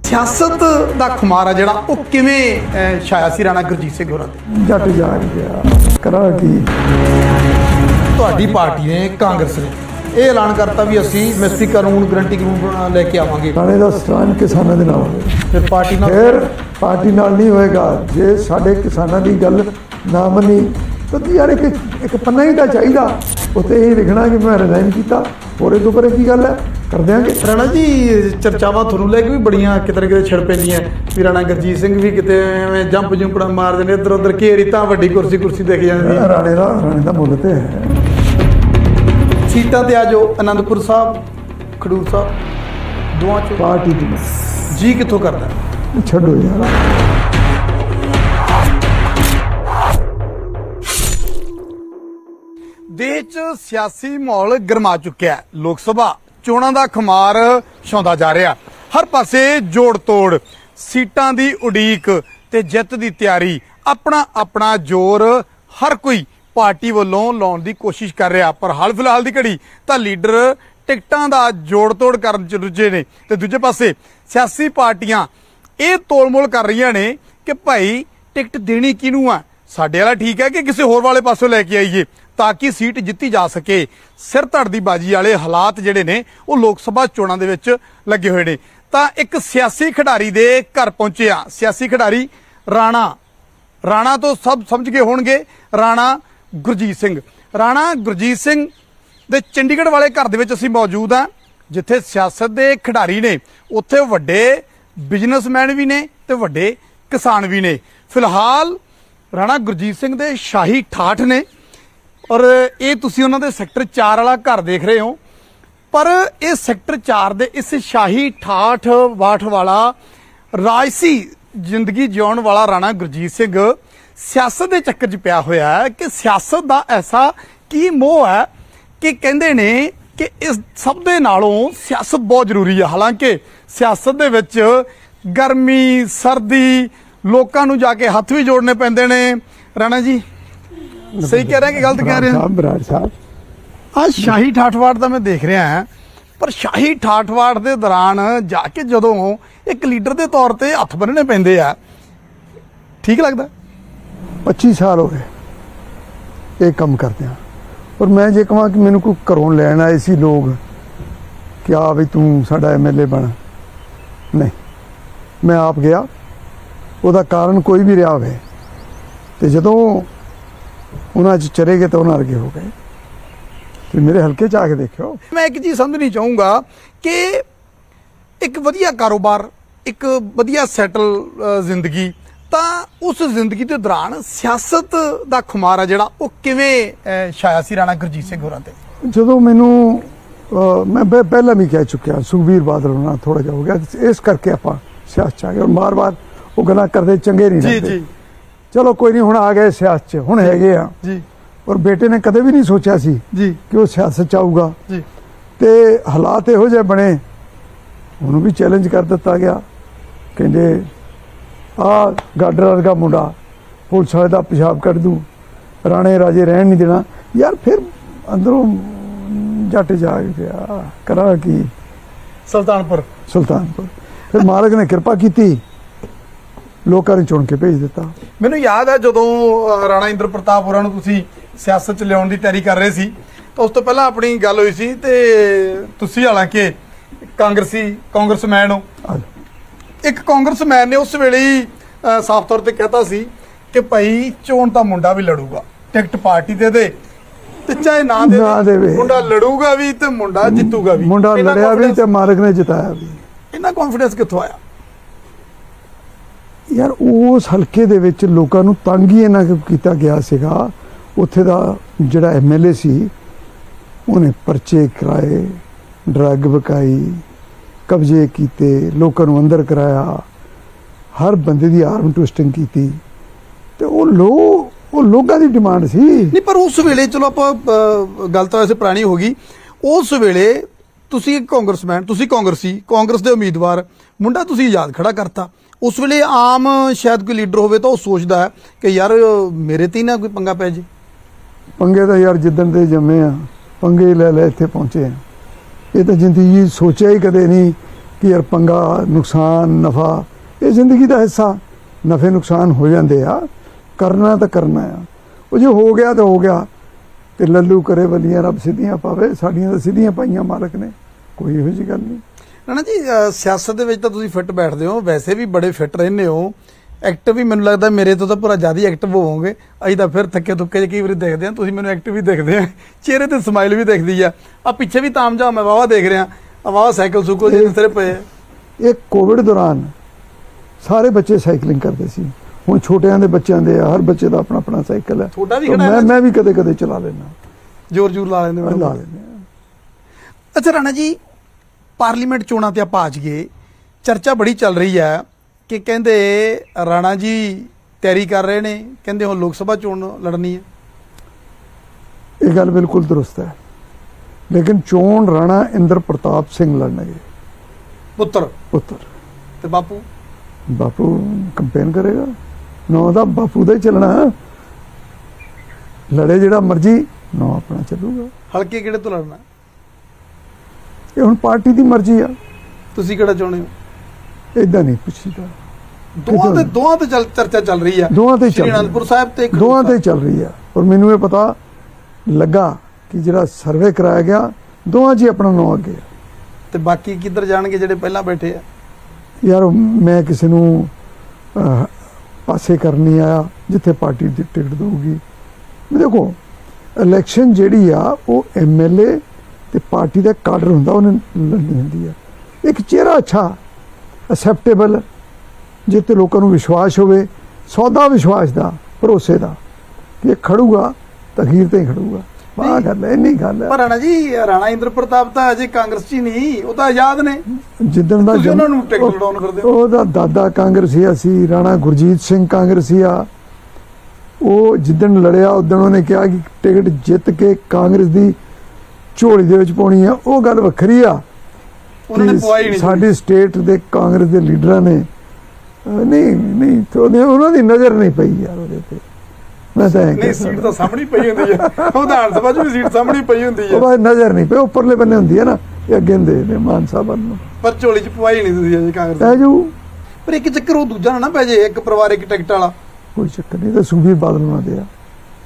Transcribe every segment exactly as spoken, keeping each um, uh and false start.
सियासत दा खुमार है जिहड़ा वो किवें छाया सी राणा गुरजीत सिंह होरां ते? जट जाग गया करा की तुहाडी पार्टी ने कांग्रेस ने ਇਹ ਐਲਾਨ ਕਰਤਾ ਵੀ ਅਸੀਂ ਮਿਸਟਰੀ ਕਾਨੂੰਨ ਗਰੰਟੀ ਕਾਨੂੰਨ ਲੈ ਕੇ ਆਵਾਂਗੇ। ਰਾਣੇ ਦਾ ਸਥਾਨ ਕਿਸਾਨਾਂ ਦੇ ਨਾਲ ਹੋਵੇ, ਫਿਰ ਪਾਰਟੀ ਨਾਲ ਫਿਰ ਪਾਰਟੀ ਨਾਲ ਨਹੀਂ ਹੋਏਗਾ। ਜੇ ਸਾਡੇ ਕਿਸਾਨਾਂ ਦੀ ਗੱਲ ਨਾ ਮੰਨੀ ਤਾਂ ਯਾਰ ਇੱਕ ਇੱਕ ਪੰਨਾ ਹੀ ਤਾਂ ਚਾਹੀਦਾ, ਉੱਤੇ ਇਹ ਲਿਖਣਾ ਕਿ ਮੈਂ ਰਿਜ਼ਾਈਨ ਕੀਤਾ। ਹੋਰ ਇਹਦੇ ਉੱਪਰ ਕੀ ਗੱਲ ਹੈ, ਕਰ ਦਿਆਂਗੇ। ਰਾਣਾ ਜੀ ਚਰਚਾਵਾਂ ਤੁਹਾਨੂੰ ਲੈ ਕੇ ਵੀ ਬੜੀਆਂ ਕਿਤੇ ਨਾ ਕਿਤੇ ਛਿੜ ਪੈਂਦੀਆਂ ਵੀ ਰਾਣਾ ਗੁਰਜੀਤ ਸਿੰਘ ਵੀ ਕਿਤੇ ਐਵੇਂ ਜੰਪ ਜੁੰਪੜਾ ਮਾਰਦੇ ਨੇ, ਇੱਧਰ ਉੱਧਰ ਘੇਰੀ ਤਾਂ ਵੱਡੀ ਕੁਰਸੀ ਕੁਰਸੀ ਦੇਖ ਜਾਂਦੀ ਹੈ। ਰਾਣੇ ਦਾ ਰਾਣੇ ਦਾ ਮੁੱਲ ਤੇ ਹੈ। सीटा ते आज आनंदपुर साहब खडूर साहब दोवां चों पार्टी की जी कित्थों करदा छड्डो यार। देश च सियासी माहौल गरमा चुक्या है। लोक सभा चोणां दा खुमार छाउंदा जा रहा, हर पासे जोड़ तोड़, सीटां दी उड़ीक ते जित दी तैयारी, अपना अपना जोर हर कोई पार्टी वालों लाने की कोशिश कर रहा। पर हाल फिलहाल की घड़ी तो लीडर टिकटां दा जोड़ तोड़ करन च रुझे ने ते दूजे पासे सियासी पार्टियां ये तोलमोल कर रही ने कि भाई टिकट देनी किनू है, साडे वाला ठीक है कि किसी होर वाले पासों लैके आईए ताकि सीट जित्ती जा सके। सिर धड़ दी बाजी वाले हालात जिहड़े ने वो लोक सभा चोणां दे विच लगे हुए ने। तां एक सियासी खिडारी दे घर पहुंचे आ। सियासी खिडारी राणा राणा तो सब समझ गए होणगे, राणा गुरजीत सिंह। राणा गुरजीत सिंह दे चंडीगढ़ वाले घर दे विच असीं मौजूद हाँ, जिथे सियासत दे खिडारी ने उत्थे वड्डे बिजनेसमैन भी ने ते वड्डे किसान भी ने। फिलहाल राणा गुरजीत सिंह दे शाही ठाठ ने और ये तुसीं उन्हां दे सैक्टर चार वाला घर देख रहे हो। पर इस सैक्टर चार दे इस शाही ठाठ वाठ वाला राजसी जिंदगी जिउण वाला राणा गुरजीत सिंह सियासत के चक्कर च पिया होया है कि सियासत का ऐसा की मोह है कि कहते ने कि इस सब दे नालों सियासत बहुत जरूरी है। हालांकि सियासत दे विच गर्मी सर्दी लोकां नूं जाके हथ भी जोड़ने पैंदे ने। राणा जी सही कह रहे हैं कि गलत कह रहे हैं? बराड़ साहब आज शाही ठाठवाड़ का मैं देख रहा है, पर शाही ठाठवाड़ के दौरान जाके जदों एक लीडर के तौर पर हथ बन्नने पैंदे आ, ठीक लगता? पच्चीस साल हो गए ये काम करते हैं। और मैं जे कहा कि मैनू कोई घरों लैन आए सी लोग कि आ भी तू साडा एम एल ए बन, नहीं मैं आप गया। उसका कारण कोई भी रहा हो, तो जदों उन्हां च चले गए तो उन्हां वर्गे हो गए। तो मेरे हल्के च आके देखो। मैं एक चीज़ समझनी चाहूँगा कि एक वधिया कारोबार, एक वधिया सैटल जिंदगी, ਤਾਂ उस जिंदगी के दौरान सियासत का खुमार है जिहड़ा वो किवें छाया सी राणा गुरजीत सिंह होरां ते? ਜਦੋਂ ਮੈਨੂੰ मैं पहला भी कह चुकिया सुखबीर बादल होना थोड़ा जा हो गया, इस करके ਆਪਾਂ सियासत आ गए। और बार बार वो गल्लां करदे चंगे नहीं लगदे। चलो कोई नहीं, हुण आ गए सियासत च, हुण हैगे आ जी। और बेटे ने कदे भी नहीं सोचा सी जी कि वो सियासत च आऊगा जी। ते हालात इहो जिहे बने, ਉਹਨੂੰ भी चैलेंज कर दिता गया। कहंदे आ गाडर वर्गा मुंडा पुलिस वाले का पेशाब कट दूँ, राणे राजे रहन नहीं देना। यार फिर अंदरों जट जाग गया करा की सुल्तानपुर सुल्तानपुर फिर मालिक ने कृपा की, लोगों ने चुन के भेज दिता। मैनूं याद है जदों राणा इंद्र प्रताप होरां नूं तुसीं सियासत च लियाउण दी तैयारी कर रहे सी, तो उस तो पहला अपनी गल होई सी ते तुसीं हालांकि कांग्रेसी कांग्रेसमैन हो। एक कांग्रेसमैन ने उस वेले ही साफ तौर पर कहता सी कि भाई चोण का मुंडा भी लड़ूगा, टिकट पार्टी दे दे ते चाहे ना दे, ना दे मुंडा लड़ूगा भी ते मुंडा जितूगा भी। मुंडा लड़िया भी ते मालिक ने जिताया भी। इन्ना कॉन्फिडेंस कित्थों आया? यार उस हल्के दे विच लोकां नूं तंग ही इन्ना कीता गया सीगा। उत्थे दा जिहड़ा एम एल ए सी उहने परचे कराए, ड्रग विकाई, कब्जे किए, लोगों को अंदर कराया, हर बंदे की आर्म ट्विस्टिंग की, तो वो लोग वो लोगों की डिमांड सी नहीं। पर उस वेले चलो आप गल तो वैसे पुरानी होगी, उस वेले तुसी कांग्रेसमैन, तुसी कांग्रेसी, कांग्रेस के उम्मीदवार, मुंडा तुसी आजाद खड़ा करता। उस वेले आम शायद कोई लीडर होवे तो वो सोचता है कि यार मेरे ते ना कोई पंगा पै जे। पंगे तो यार जिदन दे जमे आ पंगे ले ले इत्थे पहुंचे हैं। ये तो जिंदगी सोचा ही कदे नहीं ਬਾਕੀ ਯਾਰ ਪੰਗਾ ਨੁਕਸਾਨ ਨਫਾ ਇਹ ਜ਼ਿੰਦਗੀ ਦਾ ਹਿੱਸਾ ਨਫੇ ਨੁਕਸਾਨ ਹੋ ਜਾਂਦੇ ਆ ਕਰਨਾ ਤਾਂ ਕਰਨਾ ਆ ਉਹ ਜੇ ਹੋ ਗਿਆ ਤਾਂ ਹੋ ਗਿਆ ਤੇ ਲੱਲੂ ਕਰੇ ਵਲੀਆਂ ਰੱਬ ਸਿੱਧੀਆਂ ਪਾਵੇ ਸਾਡੀਆਂ ਤਾਂ ਸਿੱਧੀਆਂ ਪਾਈਆਂ ਮਾਲਕ ਨੇ ਕੋਈ ਇਹੋ ਜਿਹੀ ਗੱਲ ਨਹੀਂ। ਰਾਣਾ ਜੀ ਸਿਆਸਤ ਦੇ ਵਿੱਚ ਤਾਂ ਤੁਸੀਂ ਫਿੱਟ ਬੈਠਦੇ ਹੋ ਵੈਸੇ ਵੀ ਬੜੇ ਫਿੱਟ ਰਹਿੰਦੇ ਹੋ ਐਕਟਿਵ ਵੀ ਮੈਨੂੰ ਲੱਗਦਾ ਮੇਰੇ ਤੋਂ ਤਾਂ ਪੂਰਾ ਜ਼ਿਆਦਾ ਐਕਟਿਵ ਹੋਵੋਗੇ ਅਸੀਂ ਤਾਂ ਫਿਰ ਥੱਕੇ ਥੁੱਕੇ ਜਿਹੇ ਕਈ ਵਾਰੀ ਦੇਖਦੇ ਹਾਂ ਤੁਸੀਂ ਮੈਨੂੰ ਐਕਟਿਵ ਵੀ ਦੇਖਦੇ ਆ ਚਿਹਰੇ ਤੇ ਸਮਾਈਲ ਵੀ ਦਿਖਦੀ ਆ ਆ ਪਿੱਛੇ ਵੀ ਤਾਮਝਾਮ ਮੈਂ ਵਾਵਾ ਦੇਖ ਰਿਹਾ ਆ ਵਾਵਾ ਸਾਈਕਲ ਸੁਕਲ ਜਿਹੇ ਸਿਰੇ ਪਏ ਇਹ ਕੋਵਿਡ ਦੌਰਾਨ ਸਾਰੇ ਬੱਚੇ ਸਾਈਕਲਿੰਗ ਕਰਦੇ ਸੀ ਹੁਣ ਛੋਟਿਆਂ ਦੇ ਬੱਚਿਆਂ ਦੇ ਹਰ ਬੱਚੇ ਦਾ ਆਪਣਾ ਆਪਣਾ ਸਾਈਕਲ ਹੈ ਛੋਟਾ ਵੀ ਖੜਾ ਮੈਂ ਮੈਂ ਵੀ ਕਦੇ ਕਦੇ ਚਲਾ ਲੈਣਾ ਜ਼ੋਰ ਜ਼ੋਰ ਲਾ ਲੈਂਦੇ ਲਾ ਲੈਂਦੇ ਅੱਛਾ ਰਾਣਾ ਜੀ ਪਾਰਲੀਮੈਂਟ ਚੋਣਾਂ ਤੇ ਆਪਾਂ ਆ ਜਾਈਏ ਚਰਚਾ ਬੜੀ ਚੱਲ ਰਹੀ ਹੈ ਕਿ ਕਹਿੰਦੇ ਰਾਣਾ ਜੀ ਤਿਆਰੀ ਕਰ ਰਹੇ ਨੇ ਕਹਿੰਦੇ ਹੁਣ ਲੋਕ ਸਭਾ ਚੋਣ ਲੜਨੀ ਹੈ ਇਹ ਗੱਲ ਬਿਲਕੁਲ ਦਰੁਸਤ ਹੈ ਲੇਕਿਨ ਚੋਣ ਰਾਣਾ ਇੰਦਰ ਪ੍ਰਤਾਪ ਸਿੰਘ ਲੜਨਗੇ ਪੁੱਤਰ ਪੁੱਤਰ ਤੇ ਬਾਪੂ ਬਾਪੂ ਕੰਪੇਨ ਕਰੇਗਾ ਨਾ ਦਾ ਬਾਪੂ ਦਾ ਹੀ ਚੱਲਣਾ ਲੜੇ ਜਿਹੜਾ ਮਰਜੀ ਨਾ ਆਪਣਾ ਚੱਲੂਗਾ ਹਲਕੇ ਕਿਹੜੇ ਤੋਂ ਲੜਨਾ ਇਹ ਹੁਣ ਪਾਰਟੀ ਦੀ ਮਰਜ਼ੀ ਆ ਤੁਸੀਂ ਕਿਹੜਾ ਚਾਹੁੰਦੇ ਹੋ ਇਦਾਂ ਨਹੀਂ ਪੁੱਛੀਦਾ ਦੋਵਾਂ ਤੇ ਦੋਵਾਂ ਤੇ ਚਰਚਾ ਚੱਲ ਰਹੀ ਆ ਦੋਵਾਂ ਤੇ ਚੱਲ ਅਨੰਦਪੁਰ ਸਾਹਿਬ ਤੇ ਦੋਵਾਂ ਤੇ ਚੱਲ ਰਹੀ ਆ ਔਰ ਮੈਨੂੰ ਇਹ ਪਤਾ ਲੱਗਾ ਕਿ ਜਿਹੜਾ ਸਰਵੇ ਕਰਾਇਆ ਗਿਆ ਦੋਵਾਂ 'ਚ ਹੀ ਆਪਣਾ ਨਾਂ ਅੱਗੇ ਤੇ ਬਾਕੀ ਕਿੱਧਰ ਜਾਣਗੇ ਜਿਹੜੇ ਪਹਿਲਾਂ ਬੈਠੇ ਆ ਯਾਰ ਮੈਂ ਕਿਸੇ ਨੂੰ ਪਾਸੇ ਕਰਨ ਨਹੀਂ ਆਇਆ ਜਿੱਥੇ ਪਾਰਟੀ ਦੀ ਟਿਕਟ ਦਊਗੀ ਦੇਖੋ ਇਲੈਕਸ਼ਨ ਜਿਹੜੀ ਆ ਉਹ ਐਮਐਲਏ ਤੇ ਪਾਰਟੀ ਦਾ ਕਾਡਰ ਹੁੰਦਾ ਉਹਨੇ ਲੜਨੀ ਹੁੰਦੀ ਆ ਇੱਕ ਚਿਹਰਾ ਅੱਛਾ ਅਸੈਪਟੇਬਲ ਜਿੱਤੇ ਲੋਕਾਂ ਨੂੰ ਵਿਸ਼ਵਾਸ ਹੋਵੇ ਸੌਦਾ ਵਿਸ਼ਵਾਸ ਦਾ ਭਰੋਸੇ ਦਾ ਕਿ ਇਹ ਖੜੂਗਾ ਤਖੀਰ ਤੇ ਹੀ ਖੜੂਗਾ ਬਾਹਰ ਗੱਲ ਹੈ ਨਹੀਂ ਗੱਲ ਹੈ ਪਰ ਰਾਣਾ ਜੀ ਰਾਣਾ ਇੰਦਰ ਪ੍ਰਤਾਪ ਤਾਂ ਅਜੇ ਕਾਂਗਰਸ 'ਚ ਹੀ ਨਹੀਂ ਉਹ ਤਾਂ ਆਜ਼ਾਦ ਨੇ ਜਿੱਦਣ ਦਾ ਉਹਨਾਂ ਨੂੰ ਟਿਕਟ ਲੜਾਉਣ ਕਰਦੇ ਹੋ ਉਹਦਾ ਦਾਦਾ ਕਾਂਗਰਸੀ ਸੀ ਰਾਣਾ ਗੁਰਜੀਤ ਸਿੰਘ ਕਾਂਗਰਸੀ ਆ ਉਹ ਜਿੱਦਣ ਲੜਿਆ ਉਦੋਂ ਉਹਨੇ ਕਿਹਾ ਕਿ ਟਿਕਟ ਜਿੱਤ ਕੇ ਕਾਂਗਰਸ ਦੀ ਝੋਲੀ ਦੇ ਵਿੱਚ ਪਾਉਣੀ ਆ ਉਹ ਗੱਲ ਵੱਖਰੀ ਆ ਉਹਨਾਂ ਨੇ ਪਵਾਈ ਨਹੀਂ ਸਾਡੀ ਸਟੇਟ ਦੇ ਕਾਂਗਰਸ ਦੇ ਲੀਡਰਾਂ ਨੇ ਨਹੀਂ ਨਹੀਂ ਉਹਨਾਂ ਦੀ ਨਜ਼ਰ ਨਹੀਂ ਪਈ ਯਾਰ ਉਹਦੇ ਤੇ ਮੈਂ ਤਾਂ ਨਹੀਂ ਸੀਟ ਤਾਂ ਸਾਹਮਣੇ ਪਈ ਹੁੰਦੀ ਹੈ ਵਿਧਾਨ ਸਭਾ 'ਚ ਵੀ ਸੀਟ ਸਾਹਮਣੇ ਪਈ ਹੁੰਦੀ ਹੈ ਉਹ ਨਜ਼ਰ ਨਹੀਂ ਪਈ ਉੱਪਰਲੇ ਬੰਨੇ ਹੁੰਦੀ ਹੈ ਨਾ ਇਹ ਅੱਗੇ ਦੇ ਨੇ ਮਾਨ ਸਾਹਿਬ ਨੂੰ ਪਰ ਝੋਲੀ 'ਚ ਪਵਾਈ ਨਹੀਂ ਤੁਸੀਂ ਅਜੇ ਕਾਂਗਰਸ ਪੈ ਜੂ ਪਰ ਇੱਕ ਚੱਕਰ ਉਹ ਦੂਜਾ ਨਾ ਪੈ ਜੇ ਇੱਕ ਪਰਿਵਾਰ ਇੱਕ ਟਿਕਟ ਵਾਲਾ ਕੋਈ ਚੱਕਰ ਨਹੀਂ ਤਾਂ ਸੁਖਬੀਰ ਬਾਦਲ ਉਹਨਾਂ ਦੇ ਆ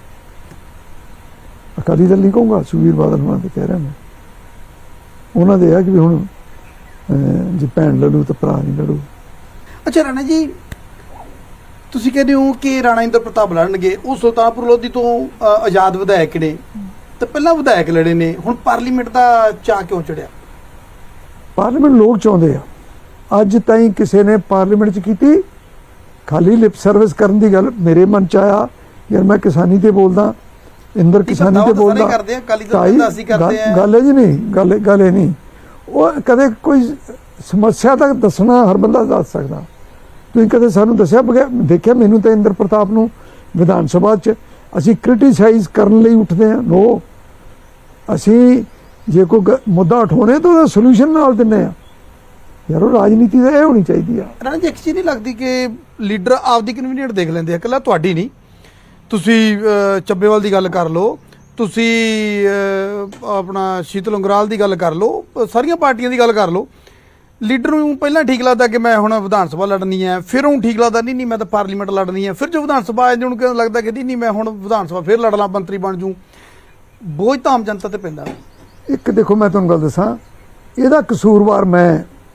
ਅਕਾਲੀ ਦਲ ਨਹੀਂ ਕਹੂੰਗਾ ਸੁਖਬੀਰ ਬਾਦਲ ਉਹਨਾਂ ਦੇ ਕਹਿ ਰਿਹਾ ਮੈਂ ਉਹਨਾਂ ਦੇ ਆ ਕਿ ਵੀ ਹੁਣ ਜੇ ਭੈਣ ਲੜੂ ਤਾਂ ਭਰਾ ਨਹੀਂ ਲੜੂ ਅੱਛਾ ਰਾਣਾ ਜੀ ਤੁਸੀਂ ਕਹਿੰਦੇ ਹੋ ਕਿ ਰਾਣਾ ਇੰਦਰ ਪ੍ਰਤਾਪ ਲੜਨਗੇ ਉਹ ਸੁਲਤਾਨਪੁਰ ਲੋਧੀ ਤੋਂ ਆਜ਼ਾਦ ਵਿਧਾਇਕ ਨੇ ਤੇ ਪਹਿਲਾਂ ਵਿਧਾਇਕ ਲੜੇ ਨੇ ਹੁਣ ਪਾਰਲੀਮੈਂਟ ਦਾ ਚਾਅ ਕਿਉਂ ਚੜਿਆ ਪਾਰਲੀਮੈਂਟ ਲੋਕ ਚਾਹੁੰਦੇ ਆ ਅੱਜ ਤਾਈਂ ਕਿਸੇ ਨੇ ਪਾਰਲੀਮੈਂਟ 'ਚ ਕੀਤੀ ਖਾਲੀ ਲਿਪ ਸਰਵਿਸ ਕਰਨ ਦੀ ਗੱਲ ਮੇਰੇ ਮਨ 'ਚ ਆਇਆ ਯਾਰ ਮੈਂ ਕਿਸਾਨੀ ਤੇ ਬੋਲਦਾ ਇੰਦਰ ਕਿਸਾਨੀ ਤੇ ਬੋਲਦਾ ਗੱਲ ਹੈ ਜੀ ਨਹੀਂ ਗੱਲ ਗੱਲ ਇਹ ਨਹੀਂ ਉਹ ਕਦੇ ਕੋਈ ਸਮੱਸਿਆ ਤੱਕ ਦੱਸਣਾ ਹਰ ਬੰਦਾ ਦੱਸ ਸਕਦਾ ਤੁਸੀਂ ਕਦੇ ਸਾਨੂੰ ਦੱਸਿਆ ਬਗੈਰ ਦੇਖਿਆ ਮੈਨੂੰ ਤਾਂ ਇੰਦਰ ਪ੍ਰਤਾਪ ਨੂੰ ਵਿਧਾਨ ਸਭਾ 'ਚ ਅਸੀਂ ਕ੍ਰਿਟੀਸਾਈਜ਼ ਕਰਨ ਲਈ ਉੱਠਦੇ ਹਾਂ ਨੋ ਅਸੀਂ ਜੇ ਕੋਈ ਮੁੱਦਾ ਉਠਾਉਣੇ ਤਾਂ ਉਹਦਾ ਸੋਲੂਸ਼ਨ ਨਾਲ ਦਿੰਦੇ ਆ ਯਾਰ ਉਹ ਰਾਜਨੀਤੀ ਦਾ ਇਹ ਹੋਣੀ ਚਾਹੀਦੀ ਆ ਰਾਣਾ ਜੀ ਇੱਕ ਚੀਜ਼ ਨਹੀਂ ਲੱਗਦੀ ਕਿ ਲੀਡਰ ਆਪਦੀ ਕਨਵੀਨੀਅੰਟ ਦੇਖ ਲੈਂਦੇ ਆ ਇਕੱਲਾ ਤੁਹਾਡੀ ਨਹੀਂ ਤੁਸੀਂ ਚੱਬੇਵਾਲ ਦੀ ਗੱਲ ਕਰ ਲਓ ਤੁਸੀਂ ਆਪਣਾ ਸ਼ੀਤਲ ਉਂਗਰਾਲ ਦੀ ਗੱਲ ਕਰ ਲਓ ਸਾਰੀਆਂ ਪਾਰਟੀਆਂ ਦੀ ਗੱਲ ਕਰ ਲਓ ਲੀਡਰ ਨੂੰ ਪਹਿਲਾਂ ਠੀਕ ਲੱਗਦਾ ਕਿ ਮੈਂ ਹੁਣ ਵਿਧਾਨ ਸਭਾ ਲੜਨੀ ਹੈ ਫਿਰ ਉਹਨੂੰ ਠੀਕ ਲੱਗਦਾ ਨਹੀਂ ਨਹੀਂ ਮੈਂ ਤਾਂ ਪਾਰਲੀਮੈਂਟ ਲੜਨੀ ਹੈ ਫਿਰ ਜੋ ਵਿਧਾਨ ਸਭਾ ਆ ਜਾਂਦੀ ਉਹਨੂੰ ਕਿਉਂ ਲੱਗਦਾ ਕਿ ਨਹੀਂ ਨਹੀਂ ਮੈਂ ਹੁਣ ਵਿਧਾਨ ਸਭਾ ਫਿਰ ਲੜ ਲਾਂ ਮੰਤਰੀ ਬਣ ਜੂ ਬੋਝ ਤਾਂ ਆਮ ਜਨਤਾ ਤੇ ਪੈਂਦਾ ਇੱਕ ਦੇਖੋ ਮੈਂ ਤੁਹਾਨੂੰ ਗੱਲ ਦੱਸਾਂ ਇਹਦਾ ਕਸੂਰਵਾਰ ਮੈਂ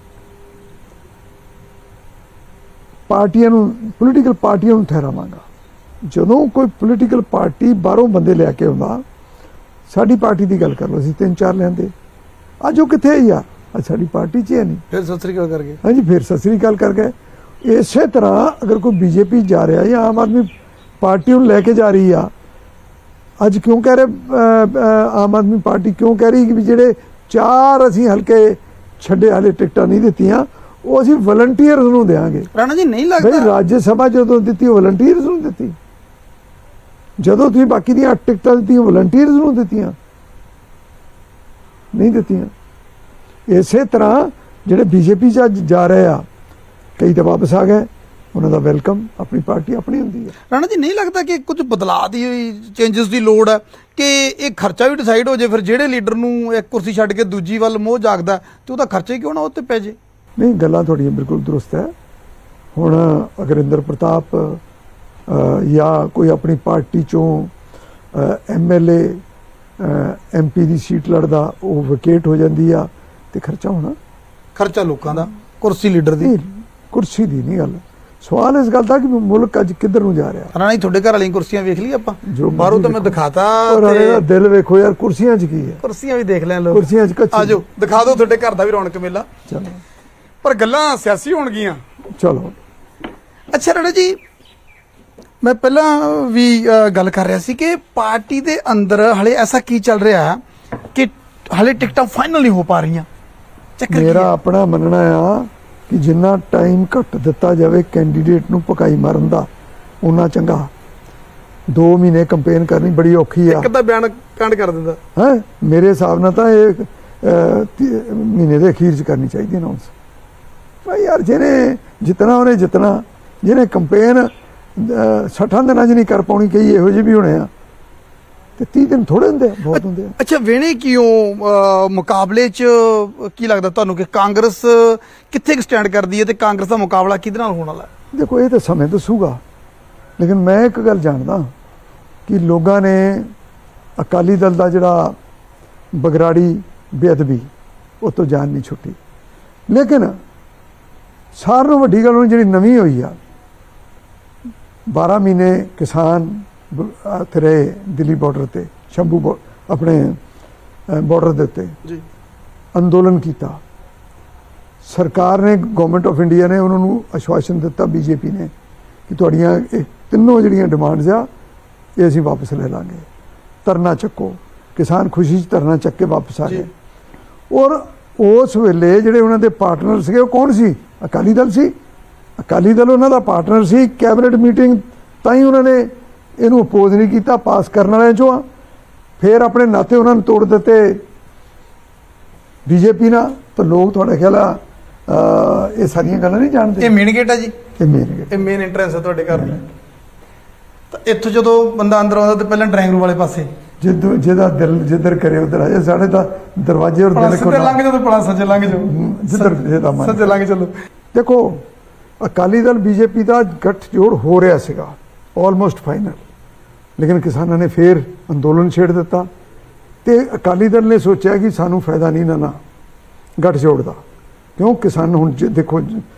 ਪਾਰਟੀਆਂ ਨੂੰ ਪੋਲੀਟੀਕਲ ਪਾਰਟੀਆਂ ਨੂੰ ਠਹਿਰਾਵਾਂਗਾ ਜਦੋਂ ਕੋਈ ਪੋਲੀਟੀਕਲ ਪਾਰਟੀ ਬਾਹਰੋਂ ਬੰਦੇ ਲੈ ਕੇ ਆਉਂਦਾ ਸਾਡੀ ਪਾਰਟੀ ਦੀ ਗੱਲ ਕਰ ਲਓ ਅਸੀਂ ਤਿੰਨ ਚਾਰ ਲੈਂਦੇ ਅੱਜ ਉਹ ਕਿੱਥੇ ਹੈ ਯਾਰ ਅੱਜ ਸਾਡੀ ਪਾਰਟੀ 'ਚ ਹੈ ਨਹੀਂ ਫਿਰ ਸਤਿ ਸ੍ਰੀ ਅਕਾਲ ਕਰਕੇ ਹਾਂਜੀ ਫਿਰ ਸਤਿ ਸ੍ਰੀ ਅਕਾਲ ਕਰ ਗਏ ਇਸੇ ਤਰ੍ਹਾਂ ਅਗਰ ਕੋਈ ਬੀਜੇਪੀ ਜਾ ਰਿਹਾ ਜਾਂ ਆਮ ਆਦਮੀ ਪਾਰਟੀ ਨੂੰ ਲੈ ਕੇ ਜਾ ਰਹੀ ਆ ਅੱਜ ਕਿਉਂ ਕਹਿ ਰਹੇ ਆਮ ਆਦਮੀ ਪਾਰਟੀ ਕਿਉਂ ਕਹਿ ਰਹੀ ਕਿ ਵੀ ਜਿਹੜੇ ਚਾਰ ਅਸੀਂ ਹਲਕੇ ਛੱਡੇ ਹਾਲੇ ਟਿਕਟਾਂ ਨਹੀਂ ਦਿੱਤੀਆਂ ਉਹ ਅਸੀਂ ਵਲੰਟੀਅਰਸ ਨੂੰ ਦੇਵਾਂਗੇ ਰਾਣਾ ਜੀ ਨਹੀਂ ਲੱਗਦਾ ਬਈ ਰਾਜ ਸਭਾ ਜਦੋਂ ਦਿੱਤੀ ਉਹ ਵਲੰਟੀਅਰਸ ਨੂੰ ਦਿੱਤੀ ਜਦੋਂ ਤੁਸੀਂ ਬਾਕੀ ਦੀਆਂ ਅੱਠ ਟਿਕਟਾਂ ਦਿੱਤੀਆਂ ਵਲੰਟੀਅਰਸ ਨੂੰ ਦਿੱਤੀਆਂ ਨਹੀਂ ਦਿੱਤੀਆਂ ਇਸੇ ਤਰ੍ਹਾਂ ਜਿਹੜੇ ਬੀਜੇਪੀ 'ਚ ਅੱਜ ਜਾ ਰਹੇ ਆ ਕਈ ਤਾਂ ਵਾਪਸ ਆ ਗਏ ਉਹਨਾਂ ਦਾ ਵੈਲਕਮ ਆਪਣੀ ਪਾਰਟੀ ਆਪਣੀ ਹੁੰਦੀ ਹੈ ਰਾਣਾ ਜੀ ਨਹੀਂ ਲੱਗਦਾ ਕਿ ਕੁਝ ਬਦਲਾਅ ਦੀ ਚੇਂਜਸ ਦੀ ਲੋੜ ਹੈ ਕਿ ਇਹ ਖਰਚਾ ਵੀ ਡਿਸਾਈਡ ਹੋ ਜੇ ਫਿਰ ਜਿਹੜੇ ਲੀਡਰ ਨੂੰ ਇੱਕ ਕੁਰਸੀ ਛੱਡ ਕੇ ਦੂਜੀ ਵੱਲ ਮੋਹ ਜਾਗਦਾ ਤੇ ਉਹਦਾ ਖਰਚਾ ਹੀ ਕਿਉਂ ਨਾ ਉੱਤੇ ਪੈ ਜੇ नहीं गल्लां तुहाड़ियां बिल्कुल दुरुस्त है। हुण अगरिंदर प्रताप या कोई अपनी पार्टी चों M L A M P की सीट लड़दा वो विकेट हो जाती आ ते खर्चा होना, खर्चा लोगों का, कुर्सी लीडर दी, कुर्सी दी नहीं गल। सवाल इस गल का कि मुल्क अज किधर नूं जा रहा। राणा जी तुहाडे घर वाली कुर्सियां वेख ली आपां, जो बाहरों तो मैं दिखाता ते दिल वेखो यार कुर्सियां च की है, कुर्सियां भी देख लें लोग, कुर्सियां च कच्ची आजो दिखा दो तुहाडे घर दा भी रौनक मेला। चलो पर गल्लां सियासी होणगियां। चलो अच्छा राणा जी मैं पहला भी गल कर रहा सी कि पार्टी दे अंदर हले ऐसा की चल रहा है कि हले टिकटां फाइनल नहीं हो पा रही। चक्कर मेरा अपना मनना आ कि जिन्ना टाइम घट दिता जाए कैंडीडेट नूं पकाई मारन दा उन्ना चंगा। दो महीने कंपेन करनी बड़ी औखी आ, एक अद्धा बयान कांड कर दिंदा है मेरे हिसाब नाल तां इह महीने दे अखीर च करनी चाहिए अनाउंस। भाई यार जिन्हें जितना उन्हें जितना, जिन्हें कंपेन सठा दिन च नहीं कर पानी, कई इहो ਜਿਹੇ भी होने आ ते तीह दिन थोड़े होंदे बहुत होंदे। अच्छा वेणे क्यों मुकाबले च की लगदा तुहानू कि कांग्रेस कित्थे स्टैंड करदी है ते कांग्रेस दा मुकाबला किहदे नाल होण वाला? देखो ये तो समय दसूगा, लेकिन मैं एक गल जानदा कि लोगों ने अकाली दल दा जिहड़ा बगराड़ी बेअदबी वो तो जान नहीं छुट्टी। लेकिन सारे नालों वड्डी गल जिहड़ी नवीं होई आ, बारह महीने किसान उत्थे रहे दिल्ली बॉर्डर ते, शंभू अपने बॉर्डर दे उत्ते अंदोलन किया। सरकार ने गवर्नमेंट ऑफ इंडिया ने उन्होंने आश्वासन दिता बीजेपी ने कि तुहाड़ियां तिनों जिहड़ियां डिमांड्स आ ये असीं वापस ले लांगे, धरना चक्को। किसान खुशी च धरना चक के वापस आ गए। और उस वेले जिहड़े उन्हां दे पार्टनर सीगे वो कौन सी? अकाली दल सी। अकाली दल उन्हां दा पार्टनर सी। कैबिनेट मीटिंग ताई उन्होंने इनू अपोज नहीं किया, पास करने वाले चो आ। फिर अपने नाते उन्होंने तोड़ दिते बीजेपी ना। तो लोग थोड़ा ख्याल ये सारिया गल्लां नहीं जानते। ये मेन गेट है जी, ये मेन गेट, ये मेन एंट्रेंस है तुहाडे घर दी। तो इत्थों जदों बंदा अंदर आउंदा तो पहले ड्राइंग रूम वाले पासे जिद जिहदा दिल जिधर करे उधर आ जाए। साढ़े तो दरवाजे और दिल को लंघ जाओ तो पड़ा सज्जे लंघ जाओ, जिधर जिहदा मन सज्जे लंघ चलो। देखो अकाली दल बीजेपी का गठजोड़ हो रहा सीगा ऑलमोस्ट फाइनल, लेकिन किसानों ने फिर अंदोलन छेड़ दिता। तो अकाली दल ने सोचा कि सानू फायदा नहीं ना ना गठजोड़ का, क्यों किसान हुण देखो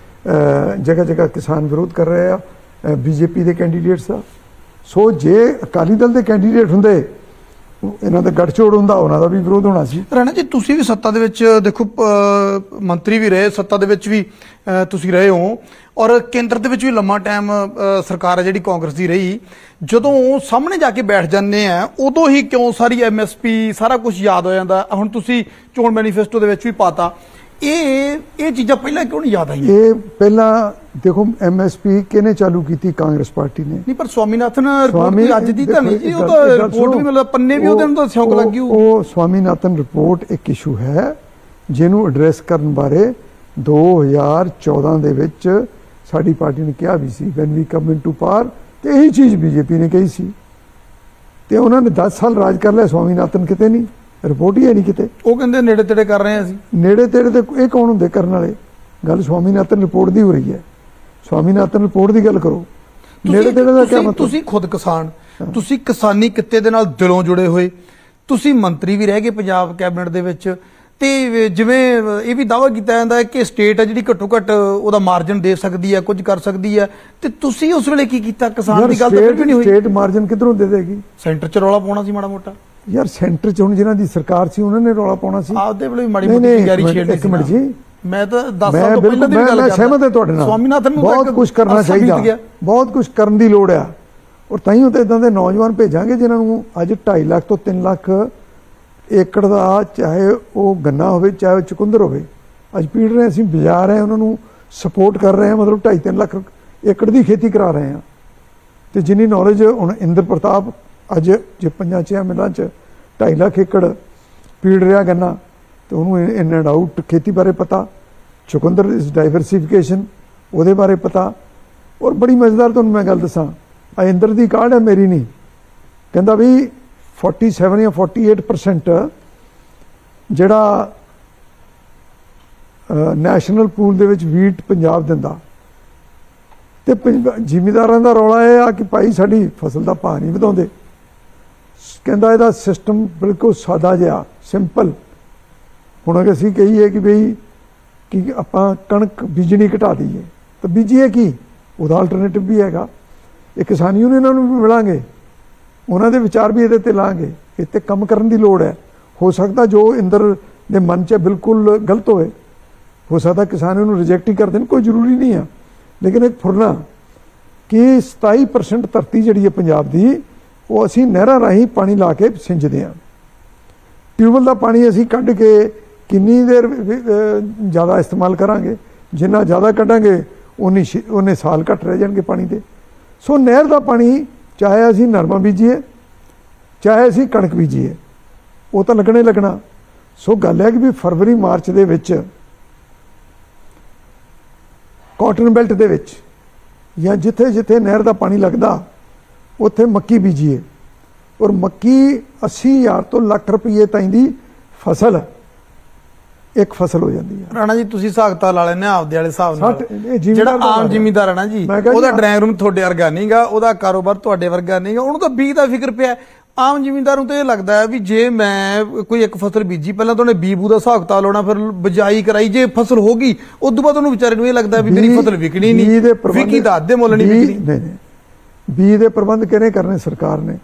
जगह जगह किसान विरोध कर रहे हैं बीजेपी के कैंडीडेट्स का। सो जे अकाली दल के कैंडीडेट हुंदे इन्हां दा गठजोड़ हुंदा उन्हां दा भी विरोध होना सी। राणा जी तुसीं भी सत्ता दे विच देखो मंत्री भी रहे, सत्ता दे विच भी तुसीं रहे हो और केंद्र दे विच भी लंबा टाइम सरकार है जिहड़ी कांग्रेस दी रही। जदों सामने जाके बैठ जांदे आ उदों ही क्यों सारी एम एस पी सारा कुछ याद हो जाता। हुण तुसीं चोण मैनीफेस्टो दे विच भी पाता, ये ये चीज़ां पहलां क्यों नहीं याद आई? ये पहला देखो एम एस पी किहने चालू की? कांग्रेस पार्टी ने नहीं। पर स्वामीनाथन रिपोर्ट अज दी तां नहीं जी, वो तो रिपोर्ट भी मतलब पन्ने भी उहदे नूं सिउंक लग गई। वो स्वामीनाथन रिपोर्ट एक इशू है जिहनूं एड्रैस करन बारे दो हज़ार चौदह दे विच साडी पार्टी ने कहा भी see when we come into power, तो यही चीज़ बीजेपी ने कही सी। तो उन्होंने दस साल राज कर लिया, स्वामीनाथन किते नहीं, रिपोर्ट ही है नहीं किते। वो कहते नेड़े तेड़े कर रहे हैं असीं। नेड़े तेड़े तो ये कौन होंदे करने वाले? गल स्वामीनाथन रिपोर्ट की हो रही है। स्वामीनाथन रिपोर्ट की गल करो, नेड़े तेड़े का क्या मतलब? तुसीं खुद किसान, तुसीं किसानी किते दे नाल दिलों जुड़े हुए, तुसीं मंत्री भी रह गए पंजाब कैबिनेट दे विच। ते जिवें ये भी दावा किया जाता है कि स्टेट है जिहड़ी घट्टो घट्ट उहदा मार्जन दे सकती है, कुछ कर सकती है, ते तुसीं उस वेले की कीता? किसान की गल तां भी नहीं हुई। स्टेट मार्जन किधरों दे देगी? सेंटर च रौला पाउणा सी माड़ा मोटा यार। सेंटर च हुण जिन्हां दी सरकार सी उन्होंने रौला पाउणा सी। आपदे वेले माड़ी मोटी तैयारी छेड़नी सी। एक मिनट जी, मैं तो दस साल तो पहले दी गल करदा। सहमत है तुहाडे नाल, स्वामीनाथन बहुत कुछ करना चाहिए, बहुत कुछ करन दी लोड़ आ। और ताईं तो इदां दे नौजवान भेजांगे जिन्हां नूं अज ढाई लाख तो तीन लाख एकड़ का, चाहे वो गन्ना हो चाहे वो चुकंदर हो, अज पीड़ रहे असीं बजा रहे हैं, उन्होंने सपोर्ट कर रहे हैं, मतलब ढाई तीन लाख एकड़ की खेती करा रहे हैं। तो जिन्नी नॉलेज हुण इंद्र प्रताप अज जे पंजां छे मिलों च ढाई लाख एकड़ पीड़ रहा गन्ना, तो उन्होंने इन एंड आउट खेती बारे पता, चुकंदर इस डाइवर्सीफिकेशन वो बारे पता। और बड़ी मजेदार तुहानूं मैं गल दसां, आ इंद्र की काढ़ है मेरी नहीं, कहंदा भी फोर्टी सैवन या फोर्टी एट परसेंट जिहड़ा ਨੈਸ਼ਨਲ ਪੂਲ ਦੇ ਵਿੱਚ ਵੀਟ ਪੰਜਾਬ ਦਿੰਦਾ ਤੇ ਜ਼ਿਮੀਂਦਾਰਾਂ ਦਾ ਰੌਲਾ ਇਹ ਆ ਕਿ ਭਾਈ ਸਾਡੀ ਫਸਲ ਦਾ ਭਾਅ ਨਹੀਂ ਵਧਾਉਂਦੇ। ਕਹਿੰਦਾ ਇਹਦਾ ਸਿਸਟਮ ਬਿਲਕੁਲ ਸਾਦਾ ਜਿਹਾ ਸਿੰਪਲ। ਹੁਣ ਅਗਰ ਅਸੀਂ ਕਹੀਏ ਕਿ ਬਈ ਕਿ ਆਪਾਂ ਕਣਕ ਬੀਜਣੀ ਘਟਾ ਦਈਏ ਤਾਂ ਬੀਜੀਏ ਕੀ, ਉਹਦਾ ਆਲਟਰਨੇਟਿਵ ਵੀ ਹੈਗਾ। ਇਹ ਕਿਸਾਨ ਯੂਨੀਅਨਾਂ ਨੂੰ ਵੀ ਮਿਲਾਂਗੇ, ਉਹਨਾਂ ਦੇ ਵਿਚਾਰ ਵੀ ਇਹਦੇ ਤੇ ਲਾਂਗੇ। ਇਹ ਤੇ ਕੰਮ ਕਰਨ ਦੀ ਲੋੜ ਹੈ। ਹੋ ਸਕਦਾ ਜੋ ਇੰਦਰ ਦੇ ਮਨ 'ਚ ਬਿਲਕੁਲ ਗਲਤ ਹੋਏ, ਹੋ ਸਕਦਾ ਕਿਸਾਨ ਇਹਨੂੰ ਰਿਜੈਕਟ ਹੀ ਕਰ ਦੇਣ, ਕੋਈ ਜ਼ਰੂਰੀ ਨਹੀਂ ਆ। ਲੇਕਿਨ ਇੱਕ ਫੁਰਨਾ ਕਿ ਸਤਾਈ ਪਰਸੈਂਟ ਧਰਤੀ ਜਿਹੜੀ ਹੈ ਪੰਜਾਬ ਦੀ, ਉਹ ਅਸੀਂ ਨਹਿਰਾਂ ਰਾਹੀਂ ਪਾਣੀ ਲਾ ਕੇ ਸਿੰਜਦੇ ਹਾਂ। ਟਿਊਬਵੈੱਲ ਦਾ ਪਾਣੀ ਅਸੀਂ ਕੱਢ ਕੇ ਕਿੰਨੀ ਦੇਰ ਜ਼ਿਆਦਾ ਇਸਤੇਮਾਲ ਕਰਾਂਗੇ, ਜਿੰਨਾ ਜ਼ਿਆਦਾ ਕੱਢਾਂਗੇ ਉਨੀ ਉਹਨੇ ਸਾਲ ਘੱਟ ਰਹਿ ਜਾਣਗੇ ਪਾਣੀ ਦੇ। ਸੋ ਨਹਿਰ ਦਾ ਪਾਣੀ ਚਾਹੇ ਅਸੀਂ ਨਰਮਾ ਬੀਜੀਏ ਚਾਹੇ ਅਸੀਂ ਕਣਕ ਬੀਜੀਏ, ਉਹ ਤਾਂ ਲੱਗਣੇ ਲੱਗਣਾ। ਸੋ ਗੱਲ ਹੈ ਕਿ ਵੀ ਫਰਵਰੀ ਮਾਰਚ ਦੇ ਵਿੱਚ ਕਾਟਨ ਬੈਲਟ ਦੇ ਵਿੱਚ ਜਾਂ ਜਿੱਥੇ ਜਿੱਥੇ ਨਹਿਰ ਦਾ ਪਾਣੀ ਲੱਗਦਾ ਉੱਥੇ ਮੱਕੀ ਬੀਜੀਏ। ਔਰ ਮੱਕੀ ਅੱਸੀ ਹਜ਼ਾਰ ਤੋਂ ਲੱਖ ਰੁਪਏ ਤਾਈਂ ਦੀ ਫਸਲ ਇੱਕ ਫਸਲ ਹੋ ਜਾਂਦੀ ਹੈ। ਰਾਣਾ ਜੀ ਤੁਸੀਂ ਹਿਸਾਬ ਲਾ ਲੈਣੇ ਆਪਦੇ ਵਾਲੇ ਹਿਸਾਬ ਨਾਲ, ਜਿਹੜਾ ਆਮ ਜ਼ਿਮੀਂਦਾਰ ਹੈ ਨਾ ਜੀ, ਉਹਦਾ ਡਰਾਇੰਗ ਰੂਮ ਤੁਹਾਡੇ ਵਰਗਾ ਨਹੀਂਗਾ, ਉਹਦਾ ਕਾਰੋਬਾਰ ਤੁਹਾਡੇ ਵਰਗਾ ਨਹੀਂਗਾ, ਉਹਨੂੰ ਤਾਂ ਬੀਜ ਦਾ ਫਿਕਰ ਪਿਆ। ਆਮ ਜ਼ਿਮੀਂਦਾਰ ਨੂੰ ਤਾਂ ਇਹ ਲੱਗਦਾ ਹੈ ਵੀ ਜੇ ਮੈਂ ਕੋਈ ਇੱਕ ਫਸਲ ਬੀਜੀ, ਪਹਿਲਾਂ ਤਾਂ ਉਹਨੇ ਬੀਬੂ ਦਾ ਹਿਸਾਬ ਕਿਤਾਬ ਲਾਉਣਾ, ਫਿਰ ਬਿਜਾਈ ਕਰਾਈ, ਜੇ ਫਸਲ ਹੋ ਗਈ ਉਦੋਂ ਬਾਅਦ ਉਹਨੂੰ ਵਿਚਾਰੇ ਨੂੰ ਇਹ ਲੱਗਦਾ ਵੀ ਮੇਰੀ ਫਸਲ ਵਿਕਣੀ ਨਹੀਂ, ਵਿਕੀ ਤਾਂ ਅੱਧੇ ਮੁੱਲ ਨਹੀਂ ਵਿਕਣੀ। ਨਹੀਂ ਨਹੀਂ, ਬੀਜ ਦੇ ਪ੍ਰਬੰਧ ਕਿਹਨੇ ਕਰਨੇ? ਸਰਕਾਰ ਨੇ।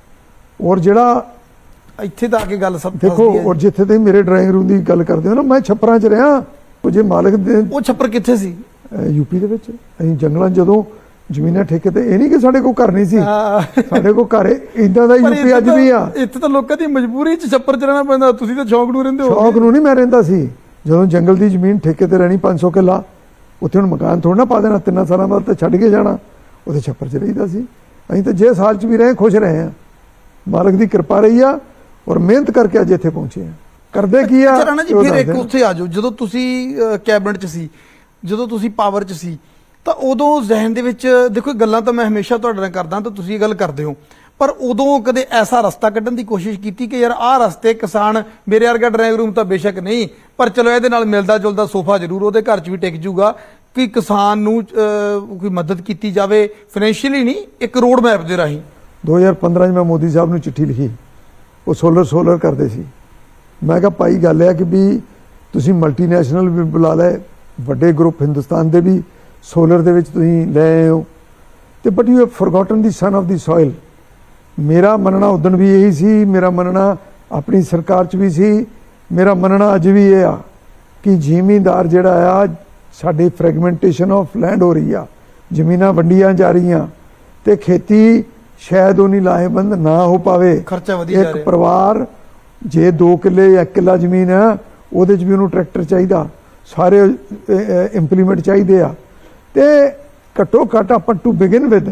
ਔਰ ਜਿਹੜਾ ਇੱਥੇ ਤਾਂ ਆ ਕੇ ਗੱਲ ਸਭ ਦੇਖੋ, ਔਰ ਜਿੱਥੇ ਤੇ ਮੇਰੇ ਡਰਾਇੰਗ ਰੂਮ ਦੀ ਗੱਲ ਕਰਦੇ ਹੋ ਨਾ, ਮੈਂ ਛੱਪਰਾਂ 'ਚ ਰਿਹਾ। ਉਹ ਜੇ ਮਾਲਕ ਦੇ, ਉਹ ਛੱਪਰ ਕਿੱਥੇ ਸੀ? ਯੂਪੀ ਦੇ ਵਿੱਚ। ਅਸੀਂ ਜੰਗਲਾਂ ਜਦੋਂ ਜ਼ਮੀਨਾਂ ਠੇਕੇ ਤੇ, ਇਹ ਨਹੀਂ ਕਿ ਸਾਡੇ ਕੋਲ ਘਰ ਨਹੀਂ ਸੀ, ਸਾਡੇ ਕੋਲ ਘਰ ਇਦਾਂ ਦਾ ਯੂਪੀ ਅੱਜ ਵੀ ਆ। ਇੱਥੇ ਤਾਂ ਲੋਕਾਂ ਦੀ ਮਜਬੂਰੀ 'ਚ ਛੱਪਰ 'ਚ ਰਹਿਣਾ ਪੈਂਦਾ, ਤੁਸੀਂ ਤਾਂ ਸ਼ੌਕ ਨੂੰ ਰਹਿੰਦੇ ਹੋ। ਸ਼ੌਕ ਨੂੰ ਨਹੀਂ ਮੈਂ ਰਹਿੰਦਾ ਸੀ। ਜਦੋਂ ਜੰਗਲ ਦੀ ਜ਼ਮੀਨ ਠੇਕੇ ਤੇ ਰਹਿਣੀ ਪੰਜ ਸੌ ਕਿੱਲਾ, ਉੱਥੇ ਹੁਣ ਮਕਾਨ ਥੋੜਾ ਨਾ ਪਾ ਦੇਣਾ, ਤਿੰਨਾਂ ਸਾਲਾਂ ਬਾਅਦ ਤਾਂ ਛੱਡ ਕੇ ਜਾਣਾ। ਉਹਦੇ ਛੱਪਰ 'ਚ ਰਹੀਦਾ ਸੀ। ਅਸੀਂ ਤਾਂ ਜੇ ਸਾਲ 'ਚ ਵੀ ਰਹੇ ਖੁਸ਼ ਰਹੇ ਹਾਂ, ਮਾਲਕ ਦੀ ਕਿਰਪਾ ਰਹੀ ਆ ਔਰ ਮਿਹਨਤ ਕਰਕੇ ਅੱਜ ਇੱਥੇ ਪਹੁੰਚੇ ਆ। ਕਰਦੇ ਕੀ ਆ ਰਾਣਾ ਜੀ? ਫਿਰ ਇੱਕ ਉੱਥੇ ਆ ਜਾਓ, ਜਦੋਂ ਤੁਸੀਂ ਕੈਬਨਿਟ 'ਚ ਸੀ, ਜਦੋਂ ਤੁਸੀਂ ਪਾਵਰ 'ਚ ਸੀ, ਤਾਂ ਉਦੋਂ ਜ਼ਿਹਨ ਦੇ ਵਿੱਚ ਦੇਖੋ ਗੱਲਾਂ ਤਾਂ ਮੈਂ ਹਮੇਸ਼ਾ ਤੁਹਾਡੇ ਨਾਲ ਕਰਦਾ ਤਾਂ ਤੁਸੀਂ ਇਹ ਗੱਲ ਕਰਦੇ ਹੋ, ਪਰ ਉਦੋਂ ਕਦੇ ਐਸਾ ਰਸਤਾ ਕੱਢਣ ਦੀ ਕੋਸ਼ਿਸ਼ ਕੀਤੀ ਕਿ ਯਾਰ ਆਹ ਰਸਤੇ ਕਿਸਾਨ, ਮੇਰੇ ਵਰਗਾ ਡਰਾਇੰਗ ਰੂਮ ਤਾਂ ਬੇਸ਼ੱਕ ਨਹੀਂ, ਪਰ ਚਲੋ ਇਹਦੇ ਨਾਲ ਮਿਲਦਾ ਜੁਲਦਾ ਸੋਫਾ ਜ਼ਰੂਰ ਉਹਦੇ ਘਰ 'ਚ ਵੀ ਟਿਕ ਜੂਗਾ, ਕਿ ਕਿਸਾਨ ਨੂੰ ਕੋਈ ਮਦਦ ਕੀਤੀ ਜਾਵੇ, ਫਾਈਨੈਂਸ਼ੀਅਲੀ ਨਹੀਂ, ਇੱਕ ਰੋਡ ਮੈਪ ਦੇ ਰਾਹੀਂ। ਦੋ ਹਜ਼ਾਰ ਪੰਦਰਾਂ 'ਚ ਮੈਂ ਮੋਦੀ ਸਾਹਿਬ ਨੂੰ ਚਿੱਠੀ ਲਿਖੀ, ਉਹ ਸੋਲਰ ਸੋਲਰ ਕਰਦੇ ਸੀ। ਮੈਂ ਕਿਹਾ ਭਾਈ ਗੱਲ ਇਹ ਕਿ ਵੀ ਤੁਸੀਂ ਮਲਟੀਨੈਸ਼ਨਲ ਵੀ ਬੁਲਾ ਲਏ, ਵੱਡੇ ਗਰੁੱਪ ਹਿੰਦੁਸਤਾਨ ਦੇ ਵੀ ਸੋਲਰ ਦੇ ਵਿੱਚ ਤੁਸੀਂ ਲੈ ਆਏ ਹੋ, ਤੇ but you have forgotten the son of the soil. ਮੇਰਾ ਮੰਨਣਾ ਉਦਣ ਵੀ ਇਹੀ ਸੀ, ਮੇਰਾ ਮੰਨਣਾ ਆਪਣੀ ਸਰਕਾਰ 'ਚ ਵੀ ਸੀ, ਮੇਰਾ ਮੰਨਣਾ ਅੱਜ ਵੀ ਇਹ ਆ ਕਿ ਜ਼ਿਮੀਂਦਾਰ ਜਿਹੜਾ ਆ, ਸਾਡੀ ਫਰੈਗਮੈਂਟੇਸ਼ਨ ਆਫ ਲੈਂਡ ਹੋ ਰਹੀ ਆ, ਜ਼ਮੀਨਾਂ ਵੰਡੀਆਂ ਜਾ ਰਹੀਆਂ, ਤੇ ਖੇਤੀ ਸ਼ਾਇਦ ਉਹ ਨਹੀਂ ਲਾਹੇਵੰਦ ਨਾ ਹੋ ਪਾਵੇ। ਖਰਚਾ ਵਧੀ ਜਾ ਰਿਹਾ। ਇੱਕ ਪਰਿਵਾਰ ਜੇ ਦੋ ਕਿੱਲੇ ਜਾਂ ਇੱਕ ਕਿੱਲਾ ਜ਼ਮੀਨ ਆ, ਉਹਦੇ 'ਚ ਵੀ ਉਹਨੂੰ ਟਰੈਕਟਰ ਚਾਹੀਦਾ, ਸਾਰੇ ਇੰਪਲੀਮੈਂਟ ਚਾਹੀਦੇ ਆ। ਤੇ ਘੱਟੋ ਘੱਟ ਆਪਾਂ ਟੂ ਬਿਗਿਨ ਵਿਦ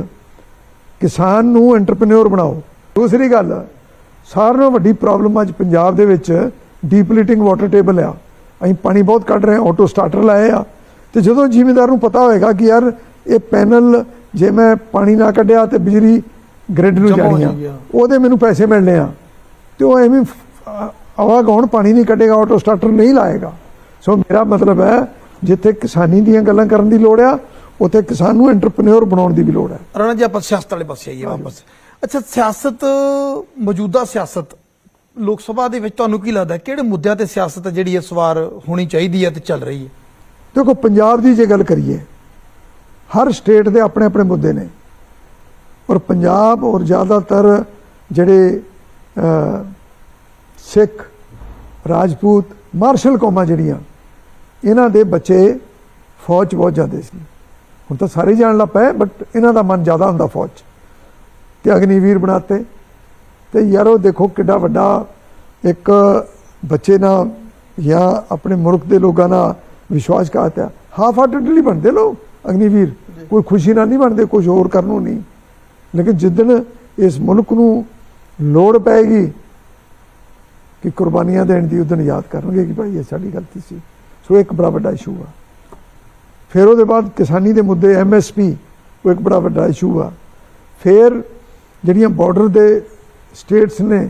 ਕਿਸਾਨ ਨੂੰ ਐਂਟਰਪ੍ਰੈਨਿਓਰ ਬਣਾਓ। ਦੂਸਰੀ ਗੱਲ, ਸਾਰਿਆਂ ਨਾਲੋਂ ਵੱਡੀ ਪ੍ਰੋਬਲਮ ਅੱਜ ਪੰਜਾਬ ਦੇ ਵਿੱਚ ਡੀਪਲੀਟਿੰਗ ਵਾਟਰ ਟੇਬਲ ਆ। ਅਸੀਂ ਪਾਣੀ ਬਹੁਤ ਕੱਢ ਰਹੇ ਹਾਂ, ਆਟੋ ਸਟਾਰਟਰ ਲਾਏ ਆ, ਤੇ ਜਦੋਂ ਜ਼ਿਮੀਂਦਾਰ ਨੂੰ ਪਤਾ ਹੋਏਗਾ ਕਿ ਯਾਰ ਇਹ ਪੈਨਲ ਜੇ ਮੈਂ ਪਾਣੀ ਨਾ ਕੱਢਿਆ ਤੇ ਬਿਜਲੀ ਗ੍ਰਿਡ ਨੂੰ ਜਾਣੀ ਆ, ਉਹਦੇ ਮੈਨੂੰ ਪੈਸੇ ਮਿਲਣੇ ਆ, ਤੇ ਉਹ ਐਵੇਂ ਆਵਾਗੌਣ ਪਾਣੀ ਨਹੀਂ ਕੱਢੇਗਾ, ਆਟੋ ਸਟਾਰਟਰ ਨਹੀਂ ਲਾਏਗਾ। ਸੋ ਮੇਰਾ ਮਤਲਬ ਹੈ ਜਿੱਥੇ ਕਿਸਾਨੀ ਦੀਆਂ ਗੱਲਾਂ ਕਰਨ ਦੀ ਲੋੜ ਆ, ਉੱਥੇ ਕਿਸਾਨ ਨੂੰ ਐਂਟਰਪ੍ਰੈਨਿਓਰ ਬਣਾਉਣ ਦੀ ਵੀ ਲੋੜ ਹੈ। ਰਾਣਾ ਜੀ ਆਪਾਂ ਸਿਆਸਤ ਵਾਲੇ ਪਾਸੇ ਆਈਏ ਵਾਪਸ। ਅੱਛਾ, ਸਿਆਸਤ, ਮੌਜੂਦਾ ਸਿਆਸਤ ਲੋਕ ਸਭਾ ਦੇ ਵਿੱਚ ਤੁਹਾਨੂੰ ਕੀ ਲੱਗਦਾ ਕਿਹੜੇ ਮੁੱਦਿਆਂ ਤੇ ਸਿਆਸਤ ਜਿਹੜੀ ਇਸ ਵਾਰ ਹੋਣੀ ਚਾਹੀਦੀ ਹੈ ਤੇ ਚੱਲ ਰਹੀ ਹੈ? ਦੇਖੋ, ਪੰਜਾਬ ਦੀ ਜੇ ਗੱਲ ਕਰੀਏ, ਹਰ ਸਟੇਟ ਦੇ ਆਪਣੇ ਆਪਣੇ ਮੁੱਦੇ ਨੇ, ਔਰ ਪੰਜਾਬ ਔਰ ਜ਼ਿਆਦਾਤਰ ਜਿਹੜੇ ਸਿੱਖ, ਰਾਜਪੂਤ, ਮਾਰਸ਼ਲ ਕੌਮਾਂ ਜਿਹੜੀਆਂ, ਇਹਨਾਂ ਦੇ ਬੱਚੇ ਫੌਜ 'ਚ ਬਹੁਤ ਜਾਂਦੇ ਸੀ। ਹੁਣ ਤਾਂ ਸਾਰੇ ਜਾਣ ਲੱਗ ਪਏ, ਬਟ ਇਹਨਾਂ ਦਾ ਮਨ ਜ਼ਿਆਦਾ ਹੁੰਦਾ ਫੌਜ 'ਚ, ਤੇ ਅਗਨੀਵੀਰ ਬਣਾਤੇ। ਤੇ ਯਾਰ ਉਹ ਦੇਖੋ ਕਿੱਡਾ ਵੱਡਾ ਇੱਕ ਬੱਚੇ ਨਾਲ ਜਾਂ ਆਪਣੇ ਮੁਲਕ ਦੇ ਲੋਕਾਂ ਨਾਲ ਵਿਸ਼ਵਾਸਘਾਤ ਆ। ਹਾਫ ਹਾਰਟਡਲੀ ਬਣਦੇ ਲੋਕ ਅਗਨੀਵੀਰ, ਕੋਈ ਖੁਸ਼ੀ ਨਾਲ ਨਹੀਂ ਬਣਦੇ, ਕੁਝ ਹੋਰ ਕਰਨ ਨੂੰ ਨਹੀਂ। ਲੇਕਿਨ ਜਿੱਦਣ ਇਸ ਮੁਲਕ ਨੂੰ ਲੋੜ ਪੈਗੀ ਕਿ ਕੁਰਬਾਨੀਆਂ ਦੇਣ ਦੀ, ਉਦੋਂ ਯਾਦ ਕਰਨਗੇ ਕਿ ਭਾਈ ਇਹ ਸਾਡੀ ਗਲਤੀ ਸੀ। ਸੋ ਇੱਕ ਬੜਾ ਵੱਡਾ ਇਸ਼ੂ ਆ। ਫਿਰ ਉਹਦੇ ਬਾਅਦ ਕਿਸਾਨੀ ਦੇ ਮੁੱਦੇ, ਐਮ ਐਸ ਪੀ, ਉਹ ਇੱਕ ਬੜਾ ਵੱਡਾ ਇਸ਼ੂ ਆ। ਫਿਰ ਜਿਹੜੀਆਂ ਬਾਰਡਰ ਦੇ ਸਟੇਟਸ ਨੇ,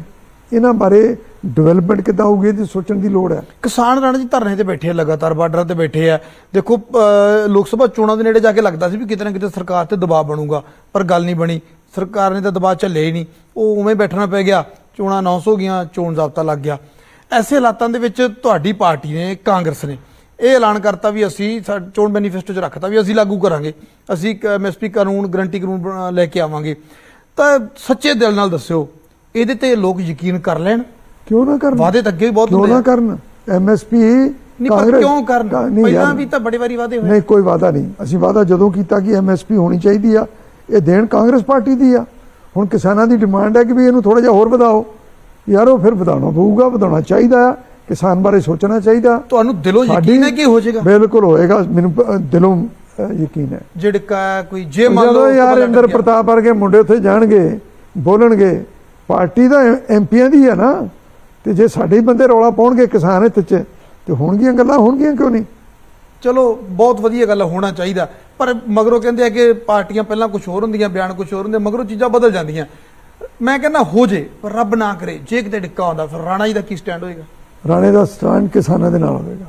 ਇਹਨਾਂ ਬਾਰੇ ਡਿਵੈਲਪਮੈਂਟ ਕਿੱਦਾਂ ਹੋਊਗੀ ਇਹਦੀ ਸੋਚਣ ਦੀ ਲੋੜ ਹੈ। ਕਿਸਾਨ ਰਾਣਾ ਜੀ ਧਰਨੇ ਤੇ ਬੈਠੇ ਆ, ਲਗਾਤਾਰ ਬਾਰਡਰਾਂ ਤੇ ਬੈਠੇ ਆ। ਦੇਖੋ ਅਹ ਲੋਕ ਸਭਾ ਚੋਣਾਂ ਦੇ ਨੇੜੇ ਜਾ ਕੇ ਲੱਗਦਾ ਸੀ ਵੀ ਕਿਤੇ ਨਾ ਕਿਤੇ ਸਰਕਾਰ ਤੇ ਦਬਾਅ ਬਣੂਗਾ, ਪਰ ਗੱਲ ਨਹੀਂ ਬਣੀ। ਸਰਕਾਰ ਨੇ ਤਾਂ ਦਬਾਅ ਝੱਲਿਆ ਹੀ ਨਹੀਂ, ਉਹ ਉਵੇਂ ਬੈਠਣਾ ਪੈ ਗਿਆ। ਚੋਣਾਂ ਅਨਾਉਂਸ ਹੋ ਗਈਆਂ, ਚੋਣ ਜ਼ਾਬਤਾ ਲੱਗ ਗਿਆ। ਐਸੇ ਹਾਲਾਤਾਂ ਦੇ ਵਿੱਚ ਤੁਹਾਡੀ ਪਾਰਟੀ ਨੇ, ਕਾਂਗਰਸ ਨੇ ਇਹ ਐਲਾਨ ਕਰਤਾ ਵੀ ਅਸੀਂ ਚੋਣ ਮੈਨੀਫੈਸਟੋ 'ਚ ਰੱਖਤਾ ਵੀ ਅਸੀਂ ਲਾਗੂ ਕਰਾਂਗੇ, ਅਸੀਂ ਐਮਐਸਪੀ ਕਾਨੂੰਨ, ਗਰੰਟੀ ਕਾਨੂੰਨ ਲੈ ਕੇ ਆਵਾਂਗੇ। ਤਾਂ ਸੱਚੇ ਦਿਲ ਨਾਲ ਦੱਸਿਓ, ਇਹਦੇ ਤੇ ਲੋਕ ਯਕੀਨ ਕਰ ਲੈਣ? ਕਿਉਂ ਨਾ ਕਰਨ? ਵਾਅਦੇ ਤਾਂ ਅੱਗੇ ਵੀ ਬਹੁਤ ਹੁੰਦੇ ਕਿਉਂ ਨਾ ਕਰਨ? ਐਮਐਸਪੀ ਕਾਂਗਰਸ ਕਿਉਂ ਕਰਨ? ਪਹਿਲਾਂ ਵੀ ਤਾਂ ਬੜੇ ਵਾਰੀ ਵਾਅਦੇ ਹੋਏ। ਨਹੀਂ, ਕੋਈ ਵਾਅਦਾ ਨਹੀਂ। ਅਸੀਂ ਵਾਅਦਾ ਜਦੋਂ ਕੀਤਾ ਕਿ ਐਮਐਸਪੀ ਹੋਣੀ ਚਾਹੀਦੀ ਆ, ਇਹ ਦੇਣ ਕਾਂਗਰਸ ਪਾਰਟੀ ਦੀ ਆ। ਹੁਣ ਕਿਸਾਨਾਂ ਦੀ ਡਿਮਾਂਡ ਹੈ ਕਿ ਵੀ ਇਹਨੂੰ ਥੋੜਾ ਜਿਹਾ ਹੋਰ ਵਧਾਓ। ਯਾਰ ਉਹ ਫਿਰ ਵਧਾਉਣਾ ਪਊਗਾ, ਵਧਾਉਣਾ ਚਾਹੀਦਾ ਆ। ਕਿਸਾਨ ਬਾਰੇ ਸੋਚਣਾ ਚਾਹੀਦਾ। ਤੁਹਾਨੂੰ ਦਿਲੋਂ ਯਕੀਨ ਹੈ ਕਿ ਹੋ ਜਾਏਗਾ? ਬਿਲਕੁਲ ਹੋਏਗਾ, ਮੈਨੂੰ ਦਿਲੋਂ ਯਕੀਨ ਹੈ। ਜਿਹੜਾ ਕੋਈ ਜੇ ਮੰਨ ਲਓ ਯਾਰ ਇੰਦਰ ਪ੍ਰਤਾਪ ਵਰਗੇ ਮੁੰਡੇ ਉੱਥੇ ਜਾਣਗੇ, ਬੋਲਣਗੇ, ਪਾਰਟੀ ਦਾ ਐਮਪੀਆਂ ਦੀ ਆ ਨਾ, ਤੇ ਜੇ ਸਾਡੇ ਹੀ ਬੰਦੇ ਰੌਲਾ ਪਾਉਣਗੇ ਕਿਸਾਨ ਹਿੱਤ 'ਚ ਤੇ ਹੋਣਗੀਆਂ ਗੱਲਾਂ, ਹੋਣਗੀਆਂ ਕਿਉਂ ਨਹੀਂ? ਚਲੋ ਬਹੁਤ ਵਧੀਆ ਗੱਲ, ਹੋਣਾ ਚਾਹੀਦਾ। ਪਰ ਮਗਰੋਂ ਕਹਿੰਦੇ ਆ ਕਿ ਪਾਰਟੀਆਂ ਪਹਿਲਾਂ ਕੁਝ ਹੋਰ ਹੁੰਦੀਆਂ, ਬਿਆਨ ਕੁਝ ਹੋਰ ਹੁੰਦੇ, ਮਗਰੋਂ ਚੀਜ਼ਾਂ ਬਦਲ ਜਾਂਦੀਆਂ। ਮੈਂ ਕਹਿੰਦਾ ਹੋ ਜੇ, ਪਰ ਰੱਬ ਨਾ ਕਰੇ ਜੇ ਕਿਤੇ ਡਿੱਕਾ ਆਉਂਦਾ, ਫਿਰ ਰਾਣਾ ਜੀ ਦਾ ਕੀ ਸਟੈਂਡ ਹੋਏਗਾ? ਰਾਣੇ ਦਾ ਸਟੈਂਡ ਕਿਸਾਨਾਂ ਦੇ ਨਾਲ ਹੋਵੇਗਾ।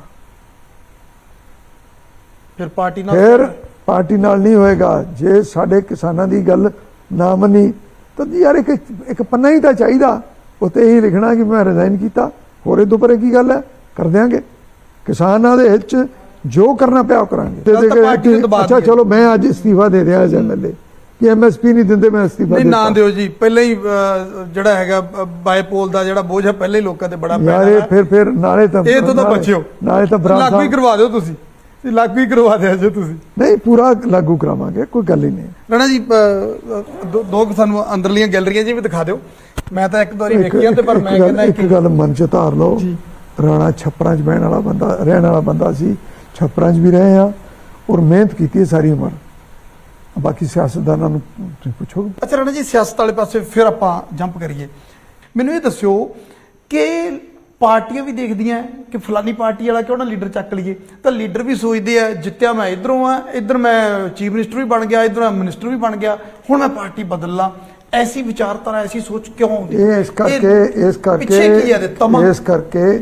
ਫਿਰ ਪਾਰਟੀ ਨਾਲ ਫਿਰ ਪਾਰਟੀ ਨਾਲ ਨਹੀਂ ਹੋਏਗਾ। ਜੇ ਸਾਡੇ ਕਿਸਾਨਾਂ ਦੀ ਗੱਲ ਨਾ ਮੰਨੀ ਤਾਂ ਯਾਰ ਇੱਕ ਇੱਕ ਪੰਨਾ ਹੀ ਤਾਂ ਚਾਹੀਦਾ, ਉੱਤੇ ਇਹੀ ਲਿਖਣਾ ਕਿ ਮੈਂ ਰਿਜ਼ਾਈਨ ਕੀਤਾ। ਹੋਰ ਇਹਦੋਂ ਪਰੇ ਕੀ ਗੱਲ ਹੈ? ਕਰ ਦਿਆਂਗੇ। ਕਿਸਾਨਾਂ ਦੇ ਹਿੱਤ 'ਚ ਜੋ ਕਰਨਾ ਪਿਆ ਉਹ ਕਰਾਂਗੇ। ਅੱਛਾ ਚਲੋ, ਮੈਂ ਅੱਜ ਅਸਤੀਫਾ ਦੇ ਦਿਆਂ ਐਜ਼ ਐਮਐਲਏ ਕਿ ਐਮਐਸਪੀ ਨਹੀਂ ਦਿੰਦੇ, ਮੈਂ ਅਸਤੀਫਾ ਨਹੀਂ ਨਾ ਦਿਓ ਜੀ। ਪਹਿਲਾਂ ਹੀ ਜਿਹੜਾ ਹੈਗਾ ਬਾਈਪੋਲ ਦਾ ਜਿਹੜਾ ਬੋਝ ਹੈ ਪਹਿਲਾਂ ਹੀ ਲੋਕਾਂ ਤੇ ਬੜਾ ਪਿਆ ਹੈ। ਫਿਰ ਫਿਰ ਨਾਲੇ ਤਾਂ ਇਹ ਤੋਂ ਤਾਂ ਬਚਿਓ, ਨਾਲੇ ਤਾਂ ਲਾਗੂ ਹੀ ਕਰਵਾ ਦਿਓ ਤੁਸੀਂ, ਲਾਗੂ ਹੀ ਕਰਵਾ ਦਿਆ ਜੇ ਤੁਸੀਂ। ਨਹੀਂ, ਪੂਰਾ ਲਾਗੂ ਕਰਾਵਾਂਗੇ, ਕੋਈ ਗੱਲ ਹੀ ਨਹੀਂ। ਰਾਣਾ ਜੀ ਦੋ ਸਾਨੂੰ ਅੰਦਰਲੀਆਂ ਗੈਲਰੀਆਂ ਜੀ ਵੀ ਦਿਖਾ ਦਿਓ। ਮੈਂ ਤਾਂ ਇੱਕ ਦੋ ਵਾਰੀ ਵੇਖੀਆਂ ਤੇ ਪਰ ਮੈਂ ਕਹਿੰਦਾ ਇੱਕ ਗੱਲ ਮਨ 'ਚ ਧਾਰ ਲਓ, ਰਾਣਾ ਛੱਪਰਾਂ 'ਚ ਬਹਿਣ ਵਾਲਾ ਬੰਦਾ, ਰਹਿਣ ਵਾਲਾ ਬੰਦਾ ਸੀ। ਛੱਪਰਾਂ 'ਚ ਵੀ ਰਹੇ ਆ ਔਰ ਮਿਹਨਤ ਕੀਤੀ ਹੈ ਸਾਰੀ ਉਮਰ। ਬਾਕੀ ਸਿਆਸਤਦਾਨਾਂ ਨੂੰ ਤੁਸੀਂ ਪੁੱਛੋਗੇ। ਅੱਛਾ ਰਾਣਾ ਜੀ, ਸਿਆਸਤ ਵਾਲੇ ਪਾਸੇ ਫਿਰ ਆਪਾਂ ਜੰਪ ਕਰੀਏ। ਮੈਨੂੰ ਇਹ ਦੱਸਿਓ ਕਿ ਪਾਰਟੀਆਂ ਵੀ ਦੇਖਦੀਆਂ ਕਿ ਫਲਾਨੀ ਪਾਰਟੀ ਵਾਲਾ ਕਿਉਂ ਨਾ ਲੀਡਰ ਚੱਕ ਲਈਏ, ਤਾਂ ਲੀਡਰ ਵੀ ਸੋਚਦੇ ਆ ਜਿੱਤਿਆ ਮੈਂ ਇਧਰੋਂ ਆ, ਇੱਧਰ ਮੈਂ ਚੀਫ ਮਿਨਿਸਟਰ ਵੀ ਬਣ ਗਿਆ, ਇੱਧਰ ਮਿਨਿਸਟਰ ਵੀ ਬਣ ਗਿਆ, ਹੁਣ ਮੈਂ ਪਾਰਟੀ ਬਦਲ ਲਾਂ। ਐਸੀ ਵਿਚਾਰਧਾਰਾ, ਐਸੀ ਸੋਚ ਕਿਉਂ ਆਉਂਦੀ? ਇਹ ਇਸ ਕਰਕੇ ਇਸ ਕਰਕੇ ਇਸ ਕਰਕੇ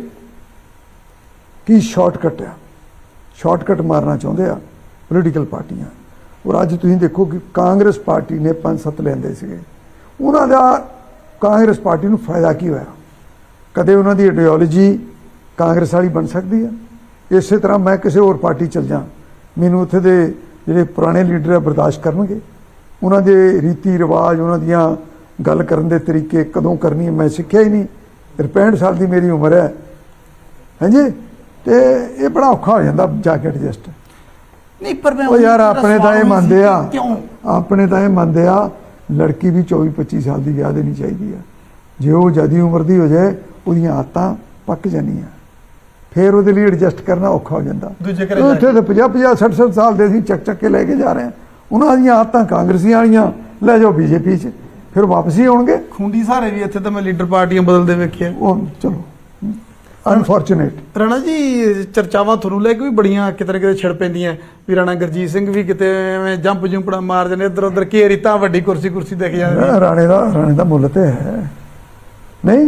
ਕੀ ਸ਼ਾਰਟਕਟ ਆ, ਸ਼ਾਰਟਕਟ ਮਾਰਨਾ ਚਾਹੁੰਦੇ ਆ ਪੋਲੀਟੀਕਲ ਪਾਰਟੀਆਂ। ਔਰ ਅੱਜ ਤੁਸੀਂ ਦੇਖੋ ਕਿ ਕਾਂਗਰਸ ਪਾਰਟੀ ਨੇ ਪੰਜ ਸੱਤ ਲੈਂਦੇ ਸੀਗੇ, ਉਹਨਾਂ ਦਾ ਕਾਂਗਰਸ ਪਾਰਟੀ ਨੂੰ ਫਾਇਦਾ ਕੀ ਹੋਇਆ? ਕਦੇ ਉਹਨਾਂ ਦੀ ਆਈਡੀਓਲੋਜੀ ਕਾਂਗਰਸ ਵਾਲੀ ਬਣ ਸਕਦੀ ਹੈ? ਇਸੇ ਤਰ੍ਹਾਂ ਮੈਂ ਕਿਸੇ ਹੋਰ ਪਾਰਟੀ ਚਲ ਜਾ, ਮੈਨੂੰ ਉੱਥੇ ਦੇ ਜਿਹੜੇ ਪੁਰਾਣੇ ਲੀਡਰ ਆ ਬਰਦਾਸ਼ਤ ਕਰਨਗੇ? ਉਹਨਾਂ ਦੇ ਰੀਤੀ ਰਿਵਾਜ, ਉਹਨਾਂ ਦੀਆਂ ਗੱਲ ਕਰਨ ਦੇ ਤਰੀਕੇ ਕਦੋਂ ਕਰਨੀ ਮੈਂ ਸਿੱਖਿਆ ਹੀ ਨਹੀਂ। ਪੈਂਹਠ ਸਾਲ ਦੀ ਮੇਰੀ ਉਮਰ ਹੈ, ਹਾਂਜੀ, ਤੇ ਇਹ ਬੜਾ ਔਖਾ ਹੋ ਜਾਂਦਾ ਜਾ ਕੇ ਐਡਜਸਟ। ਨਹੀਂ ਪਰ ਮੈਂ ਉਹ ਯਾਰ ਆਪਣੇ ਤਾਂ ਇਹ ਮੰਨਦੇ ਆ, ਆਪਣੇ ਤਾਂ ਇਹ ਮੰਨਦੇ ਆ ਲੜਕੀ ਵੀ ਚੌਵੀ ਪੱਚੀ ਸਾਲ ਦੀ ਵਿਆਹ ਦੇਣੀ ਚਾਹੀਦੀ ਆ। ਜੇ ਉਹ ਜ਼ਿਆਦੀ ਉਮਰ ਦੀ ਹੋ ਜਾਏ, ਉਹਦੀਆਂ ਆਦਤਾਂ ਪੱਕ ਜਾਂਦੀਆਂ, ਫਿਰ ਉਹਦੇ ਲਈ ਐਡਜਸਟ ਕਰਨਾ ਔਖਾ ਹੋ ਜਾਂਦਾ। ਉੱਥੇ ਤਾਂ ਪੰਜਾਹ ਪੰਜਾਹ ਸੱਠ ਸੱਠ ਸਾਲ ਦੇ ਅਸੀਂ ਚੱਕ ਚੱਕ ਕੇ ਲੈ ਕੇ ਜਾ ਰਹੇ ਹਾਂ, ਉਹਨਾਂ ਦੀਆਂ ਆਦਤਾਂ ਕਾਂਗਰਸੀਆਂ ਵਾਲੀਆਂ, ਲੈ ਜਾਓ ਬੀਜੇਪੀ 'ਚ, ਫਿਰ ਵਾਪਸ ਹੀ ਆਉਣਗੇ। ਖੁੰਡੀ ਸਾਰੇ ਵੀ ਇੱਥੇ ਤਾਂ ਮੈਂ ਲੀਡਰ ਪਾਰਟੀਆਂ ਬਦਲਦੇ ਵੇਖਿਆ। ਉਹ ਚਲੋ ਅਨਫੋਰਚੂਨੇਟ। ਰਾਣਾ ਜੀ, ਚਰਚਾਵਾਂ ਤੁਹਾਨੂੰ ਲੈ ਕੇ ਵੀ ਬੜੀਆਂ ਕਿਤੇ ਨਾ ਕਿਤੇ ਛਿੜ ਪੈਂਦੀਆਂ ਵੀ ਰਾਣਾ ਗੁਰਜੀਤ ਸਿੰਘ ਵੀ ਕਿਤੇ ਐਵੇਂ ਜੰਪ ਜੁੰਪੜਾ ਮਾਰ ਜਾਂਦੇ, ਇੱਧਰ ਉੱਧਰ ਘੇਰੀ ਤਾਂ ਵੱਡੀ ਕੁਰਸੀ ਕੁਰਸੀ ਦੇਖ ਜਾਂਦੇ। ਰਾਣੇ ਦਾ ਰਾਣੇ ਦਾ ਮੁੱਲ ਤੇ ਹੈ ਨਹੀਂ,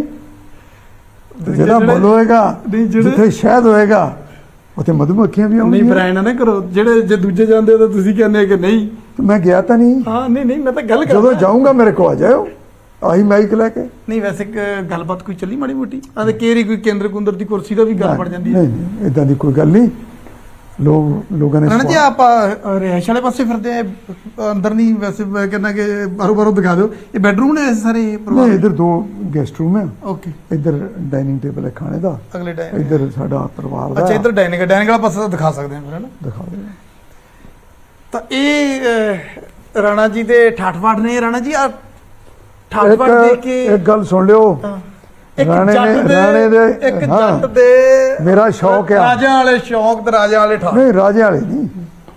ਜਿਹੜਾ ਮੁੱਲ ਹੋਏਗਾ, ਜਿੱਥੇ ਸ਼ਹਿਦ ਹੋਏਗਾ ਉੱਥੇ ਮਧੂਮੱਖੀਆਂ ਵੀ ਆਉਣਗੀਆਂ। ਨਹੀਂ ਬਰਾਇਨਾ ਨਾ ਕਰੋ, ਜਿਹੜੇ ਜੇ ਦੂਜੇ ਜਾਂਦੇ ਤਾਂ ਤੁਸੀਂ ਕਹਿੰਦੇ ਕਿ ਨਹੀਂ। ਮੈਂ ਗਿਆ ਤਾਂ ਨਹੀਂ। ਹਾਂ ਨਹੀਂ ਨਹੀਂ, ਮੈਂ ਤਾਂ ਗੱਲ ਕਰਦਾ, ਜਦੋਂ ਜਾਊਂਗਾ ਮੇਰੇ ਕੋਲ ਆ ਜਾਇਓ, ਆਹੀ ਮਾਈਕ ਲੈ ਕੇ। ਨਹੀਂ ਵੈਸੇ ਗੱਲਬਾਤ ਕੋਈ ਚੱਲੀ ਮਾੜੀ ਮੋਟੀ ਆਂਦੇ ਕੇਰੀ ਕੋਈ ਕੇਂਦਰ ਕੁੰਦਰ ਦੀ ਕੁਰਸੀ ਦਾ ਵੀ ਗੱਲ ਬਣ ਜਾਂਦੀ ਹੈ। ਨਹੀਂ ਇਦਾਂ ਦੀ ਕੋਈ ਗੱਲ ਨਹੀਂ। ਲੋਕ ਲੋਕਾਂ ਨੇ ਰਾਣਾ ਜੀ ਆਪਾਂ ਰਿਹਾਇਸ਼ ਵਾਲੇ ਪਾਸੇ ਫਿਰਦੇ ਆ, ਅੰਦਰ ਨਹੀਂ ਵੈਸੇ ਕਹਿੰਦਾ ਕਿ ਬਾਹਰੋਂ ਬਾਹਰੋਂ ਦਿਖਾ ਦਿਓ। ਇਹ ਬੈਡਰੂਮ ਨੇ ਸਾਰੇ ਪਰਿਵਾਰ? ਇੱਧਰ ਦੋ ਗੈਸਟ ਰੂਮ ਹੈ। ਓਕੇ, ਇੱਧਰ ਡਾਈਨਿੰਗ ਟੇਬਲ ਹੈ ਖਾਣੇ ਦਾ, ਅਗਲੇ ਡਾਈਨਿੰਗ, ਇੱਧਰ ਸਾਡਾ ਪਰਿਵਾਰ ਦਾ। ਅੱਛਾ ਇੱਧਰ ਡਾਈਨਿੰਗ ਡਾਈਨਿੰਗ ਵਾਲਾ ਪਾਸਾ ਦਿਖਾ ਸਕਦੇ ਹਾਂ ਫਿਰ, ਹੈ ਨਾ? ਦਿਖਾ ਦਿਓ। ਤਾਂ ਇਹ ਰਾਣਾ ਜੀ ਦੇ ਠਾਠਵਾੜ ਨੇ। ਰਾਣਾ ਜੀ ਆ ਠਾਠਵਾੜ ਦੇ ਕੇ ਇੱਕ ਗੱਲ ਸੁਣ ਲਿਓ, ਰਾਣੇ ਨੇ ਰਾਣੇ ਦੇ ਇੱਕ ਜੱਟ ਦੇ ਮੇਰਾ ਸ਼ੌਕ ਹੈ, ਰਾਜਿਆਂ ਵਾਲੇ ਸ਼ੌਕ ਤੇ ਰਾਜਿਆਂ ਵਾਲੇ ਠਾਠ। ਨਹੀਂ ਰਾਜਿਆਂ ਵਾਲੇ ਨਹੀਂ,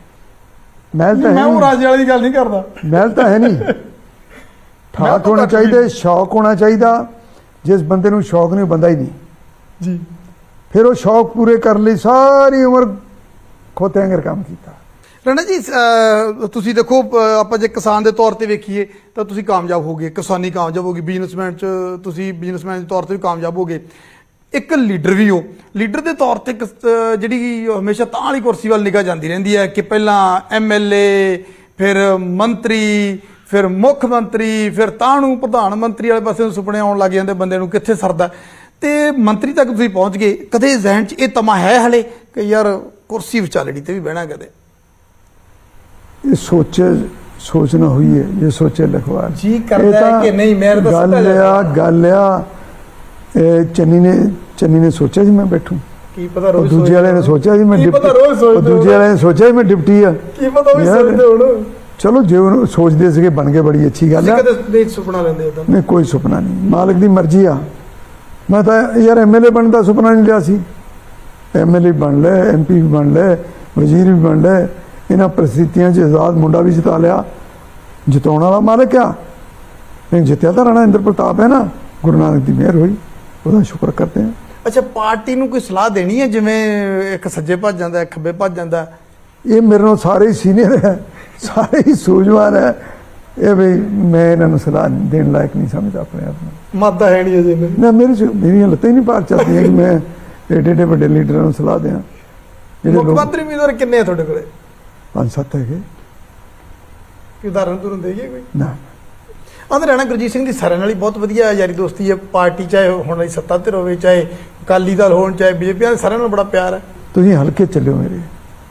ਮਹਿਲ ਤਾਂ ਮੈਂ ਉਹ ਰਾਜਿਆਂ ਵਾਲੀ ਗੱਲ ਨਹੀਂ ਕਰਦਾ, ਮਹਿਲ ਤਾਂ ਹੈ ਨਹੀਂ। ਠਾਠ ਹੋਣਾ ਚਾਹੀਦਾ, ਸ਼ੌਕ ਹੋਣਾ ਚਾਹੀਦਾ। ਜਿਸ ਬੰਦੇ ਨੂੰ ਸ਼ੌਕ ਨਹੀਂ, ਬੰਦਾ ਹੀ ਨਹੀਂ ਜੀ। ਫਿਰ ਉਹ ਸ਼ੌਕ ਪੂਰੇ ਕਰਨ ਲਈ ਸਾਰੀ ਉਮਰ ਖੋਤੇ ਵਾਂਗਰ ਕੰਮ ਕੀਤਾ। ਰਾਣਾ ਜੀ ਅਹ ਤੁਸੀਂ ਦੇਖੋ ਅਹ ਆਪਾਂ ਜੇ ਕਿਸਾਨ ਦੇ ਤੌਰ ਤੇ ਵੇਖੀਏ ਤਾਂ ਤੁਸੀਂ ਕਾਮਯਾਬ ਹੋਗੇ, ਕਿਸਾਨੀ ਕਾਮਯਾਬ ਹੋਗੀ, ਬਿਜ਼ਨਸਮੈਨ ਚ ਤੁਸੀਂ ਬਿਜ਼ਨਸਮੈਨ ਦੇ ਤੌਰ ਤੇ ਵੀ ਕਾਮਯਾਬ ਹੋਗੇ, ਇੱਕ ਲੀਡਰ ਵੀ ਹੋ। ਲੀਡਰ ਦੇ ਤੌਰ ਤੇ ਜਿਹੜੀ ਹਮੇਸ਼ਾ ਤਾਂ ਵਾਲੀ ਕੁਰਸੀ ਵੱਲ ਨਿਗਾਹ ਜਾਂਦੀ ਰਹਿੰਦੀ ਹੈ ਕਿ ਪਹਿਲਾਂ ਐਮ ਐਲ ਏ, ਫਿਰ ਮੰਤਰੀ, ਫਿਰ ਮੁੱਖ ਮੰਤਰੀ, ਫਿਰ ਤਾਂ ਨੂੰ ਪ੍ਰਧਾਨ ਮੰਤਰੀ ਵਾਲੇ ਪਾਸੇ ਨੂੰ ਸੁਪਨੇ ਆਉਣ ਲੱਗ ਜਾਂਦੇ ਬੰਦੇ ਨੂੰ, ਕਿੱਥੇ ਸਰਦਾ। ਤੇ ਮੰਤਰੀ ਤੱਕ ਤੁਸੀਂ ਪਹੁੰਚ ਗਏ, ਕਦੇ ਜ਼ਹਿਨ 'ਚ ਇਹ ਤਮਾ ਹੈ ਹਲੇ ਕਿ ਯਾਰ ਕੁਰਸੀ ਵਿਚਾਲੜੀ ਤੇ ਵੀ ਬਹਿਣਾ ਕਦੇ? ये सोचे सोचना हुई है, ये सोचे लिखवा जी करता है कि नहीं? मेरे तो गल आ गल आ चन्नी ने चन्नी ने सोचा जी मैं बैठूं, की पता रोज दूजे वाले ने सोचा जी मैं डिप्टी, दूजे वाले ने सोचा जी मैं डिप्टी आ, की पता भी सोचदे हुण। चलो जो सोचते सी बन गए, बड़ी अच्छी गल है। नहीं सुपना लेंदे उदां नहीं, कोई सुपना नहीं, मालिक दी मर्जी आ। मैं तो यार एम एल ए बनने का सुपना नहीं लिया सी, एम एल ए बन ले, एम पी भी बन ले, वजीर भी बन ले, इन्होंने परिस्थितियों आजाद मुंडा भी जिता लिया, जिताने वाला मालिक आ। नहीं जितया तो राणा इंद्र प्रताप है ना, गुरु नानक की मेहर हुई, उसका शुक्र करते हैं। अच्छा, पार्टी नूं कोई सलाह देनी है जिवें एक सज्जे भज जांदा, एक खब्बे भज जांदा? ये मेरे नाल सारे ही सीनियर है, सारे ही सूझवान है, ये भाई मैं इन्होंने सलाह देने लायक नहीं समझता अपने आप में। मादा है नहीं अजे ना, मेरी मेरी लत्तें ही नहीं पार चलती कि मैं एडे एडे बड़े लीडरों को सलाह दें। मुख्यमंत्री उम्मीदवार किन्ने हैं तुहाडे कोले? पांच सत्त है। उदाहरण तुरंत देइए कोई ना? आंदे राणा गुरजीत सिंह दी सारे नाल ही बहुत वधिया यारी दोस्ती है, पार्टी चाहे हुण वाली सत्ता धिर होवे, चाहे अकाली दल होण, चाहे बीजेपी, सारे नाल बड़ा प्यार है। तुसीं हल्के चलियो, मेरे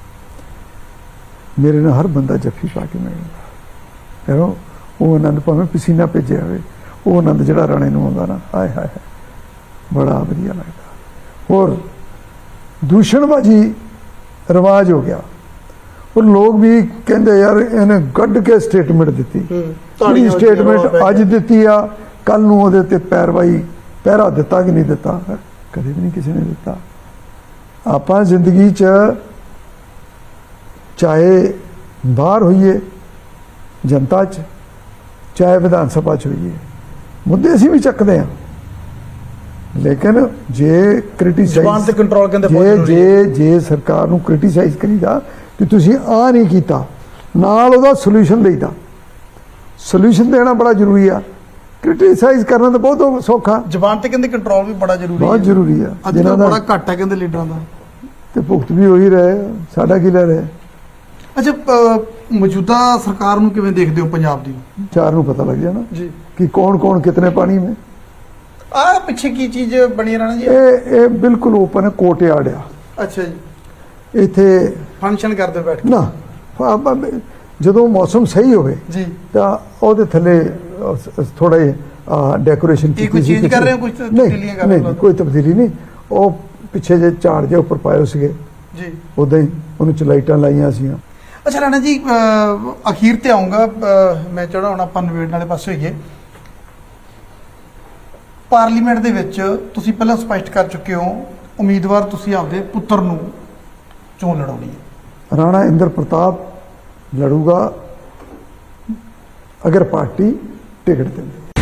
मेरे नाल हर बंदा जफ्फी पा के मिलदा है, वो आनंद भावें पसीना भेजिया होवे, वो आनंद जिहड़ा राणे नूं आउंदा ना, हाय हाय बड़ा वधिया लगदा। और दूषणबाजी रिवाज हो गया, और लोग भी कहते यार इन्हें गड्ढ के स्टेटमेंट दी, स्टेटमेंट अज दी आ, कल नूं उहदे ते पैरवाई पहरा दिता कि नहीं दिता? कदे भी नहीं किसी ने दिता। आपां जिंदगी च चाहे बाहर होइए जनता च, चाहे विधान सभा च होइए, मुद्दे असीं भी चकदे हां, लेकिन जे क्रिटिसाइज जे जे जे सरकार नूं क्रिटिसाइज करीदा कि तुसीं आ नहीं कीता, नाल उहदा सोल्यूशन देईदा। सोल्यूशन देना बड़ा जरूरी है, क्रिटिसाइज करना तो बहुत सौखा। जबान ते कहंदे कंट्रोल भी बड़ा जरूरी है, बहुत जरूरी है। जिन्हां दा बड़ा घट है कहंदे लीडरां दा, ते भुगत भी होई रहे, साडा की ले रहे। अच्छा, मौजूदा सरकार नूं किवें देखदे हो पंजाब दी? चार नूं पता लग जाना जी कि कौन कौन कितने पानी में। आ पिछे की चीज बनी राणा जी? ए, ए बिल्कुल ओपन है, कोर्ट यार्ड आ। अच्छा जी, इत्थे फंक्शन करदे बैठ के ना, ਜਦੋਂ मौसम सही होवे जी ਤਾਂ ਉਹਦੇ ਥੱਲੇ ਥੋੜਾ ਜਿਹਾ ਡੈਕੋਰੇਸ਼ਨ ਕੀਤੀ ਸੀ। ਚੇਂਜ ਕਰ ਰਹੇ ਹੋ ਕੁਝ? ਤਬਦੀਲੀਆਂ ਕਰ ਰਹੇ ਹੋ? ਕੋਈ ਤਬਦੀਲੀ ਨਹੀਂ, ਉਹ ਪਿੱਛੇ ਜੇ ਝਾੜ ਜੇ ਉੱਪਰ ਪਾਏ ਸੀਗੇ ਜੀ, ਉਦਾਂ ਹੀ ਉਹਨੂੰ ਚ ਲਾਈਟਾਂ ਲਾਈਆਂ ਸੀ। ਅੱਛਾ ਰਾਣਾ ਜੀ, ਅਖੀਰ ਤੇ ਆਉਂਗਾ ਮੈਂ ਚਾਹਣਾ ਹੁਣ ਆਪਾਂ ਨਵੇੜਨ ਵਾਲੇ ਪਾਸੇ ਹੋਈਏ। ਪਾਰਲੀਮੈਂਟ ਦੇ ਵਿੱਚ ਤੁਸੀਂ ਪਹਿਲਾਂ ਸਪਸ਼ਟ ਕਰ ਚੁੱਕੇ ਹੋ ਉਮੀਦਵਾਰ ਤੁਸੀਂ ਆਪਦੇ ਪੁੱਤਰ ਨੂੰ ਚੋਣ ਲੜਾਉਣੀ ਹੈ। ਰਾਣਾ ਇੰਦਰ ਪ੍ਰਤਾਪ लड़ूगा अगर पार्टी टिकट दे।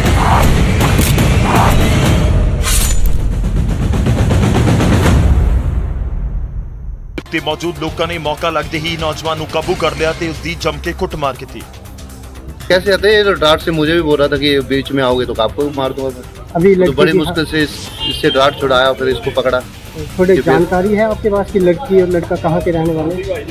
ਤੇ ਮੌਜੂਦ ਲੋਕਾਂ ਨੇ ਮੌਕਾ ਲੱਗਦੇ ਹੀ ਨੌਜਵਾਨ ਨੂੰ ਕਾਬੂ ਕਰ ਲਿਆ ਤੇ ਉਸ ਦੀ ਜਮ ਕੇ ਕੁੱਟਮਾਰ ਕੀਤੀ। कैसे आते हैं? डांट से मुझे भी बोल रहा था कि बीच में आओगे तो आपको भी मार दूंगा। अभी तो बड़ी मुश्किल से इससे डांट छुड़ाया, फिर इसको पकड़ा। थोड़ी जानकारी है आपके पास कि लड़की और लड़का कहाँ के रहने वाले?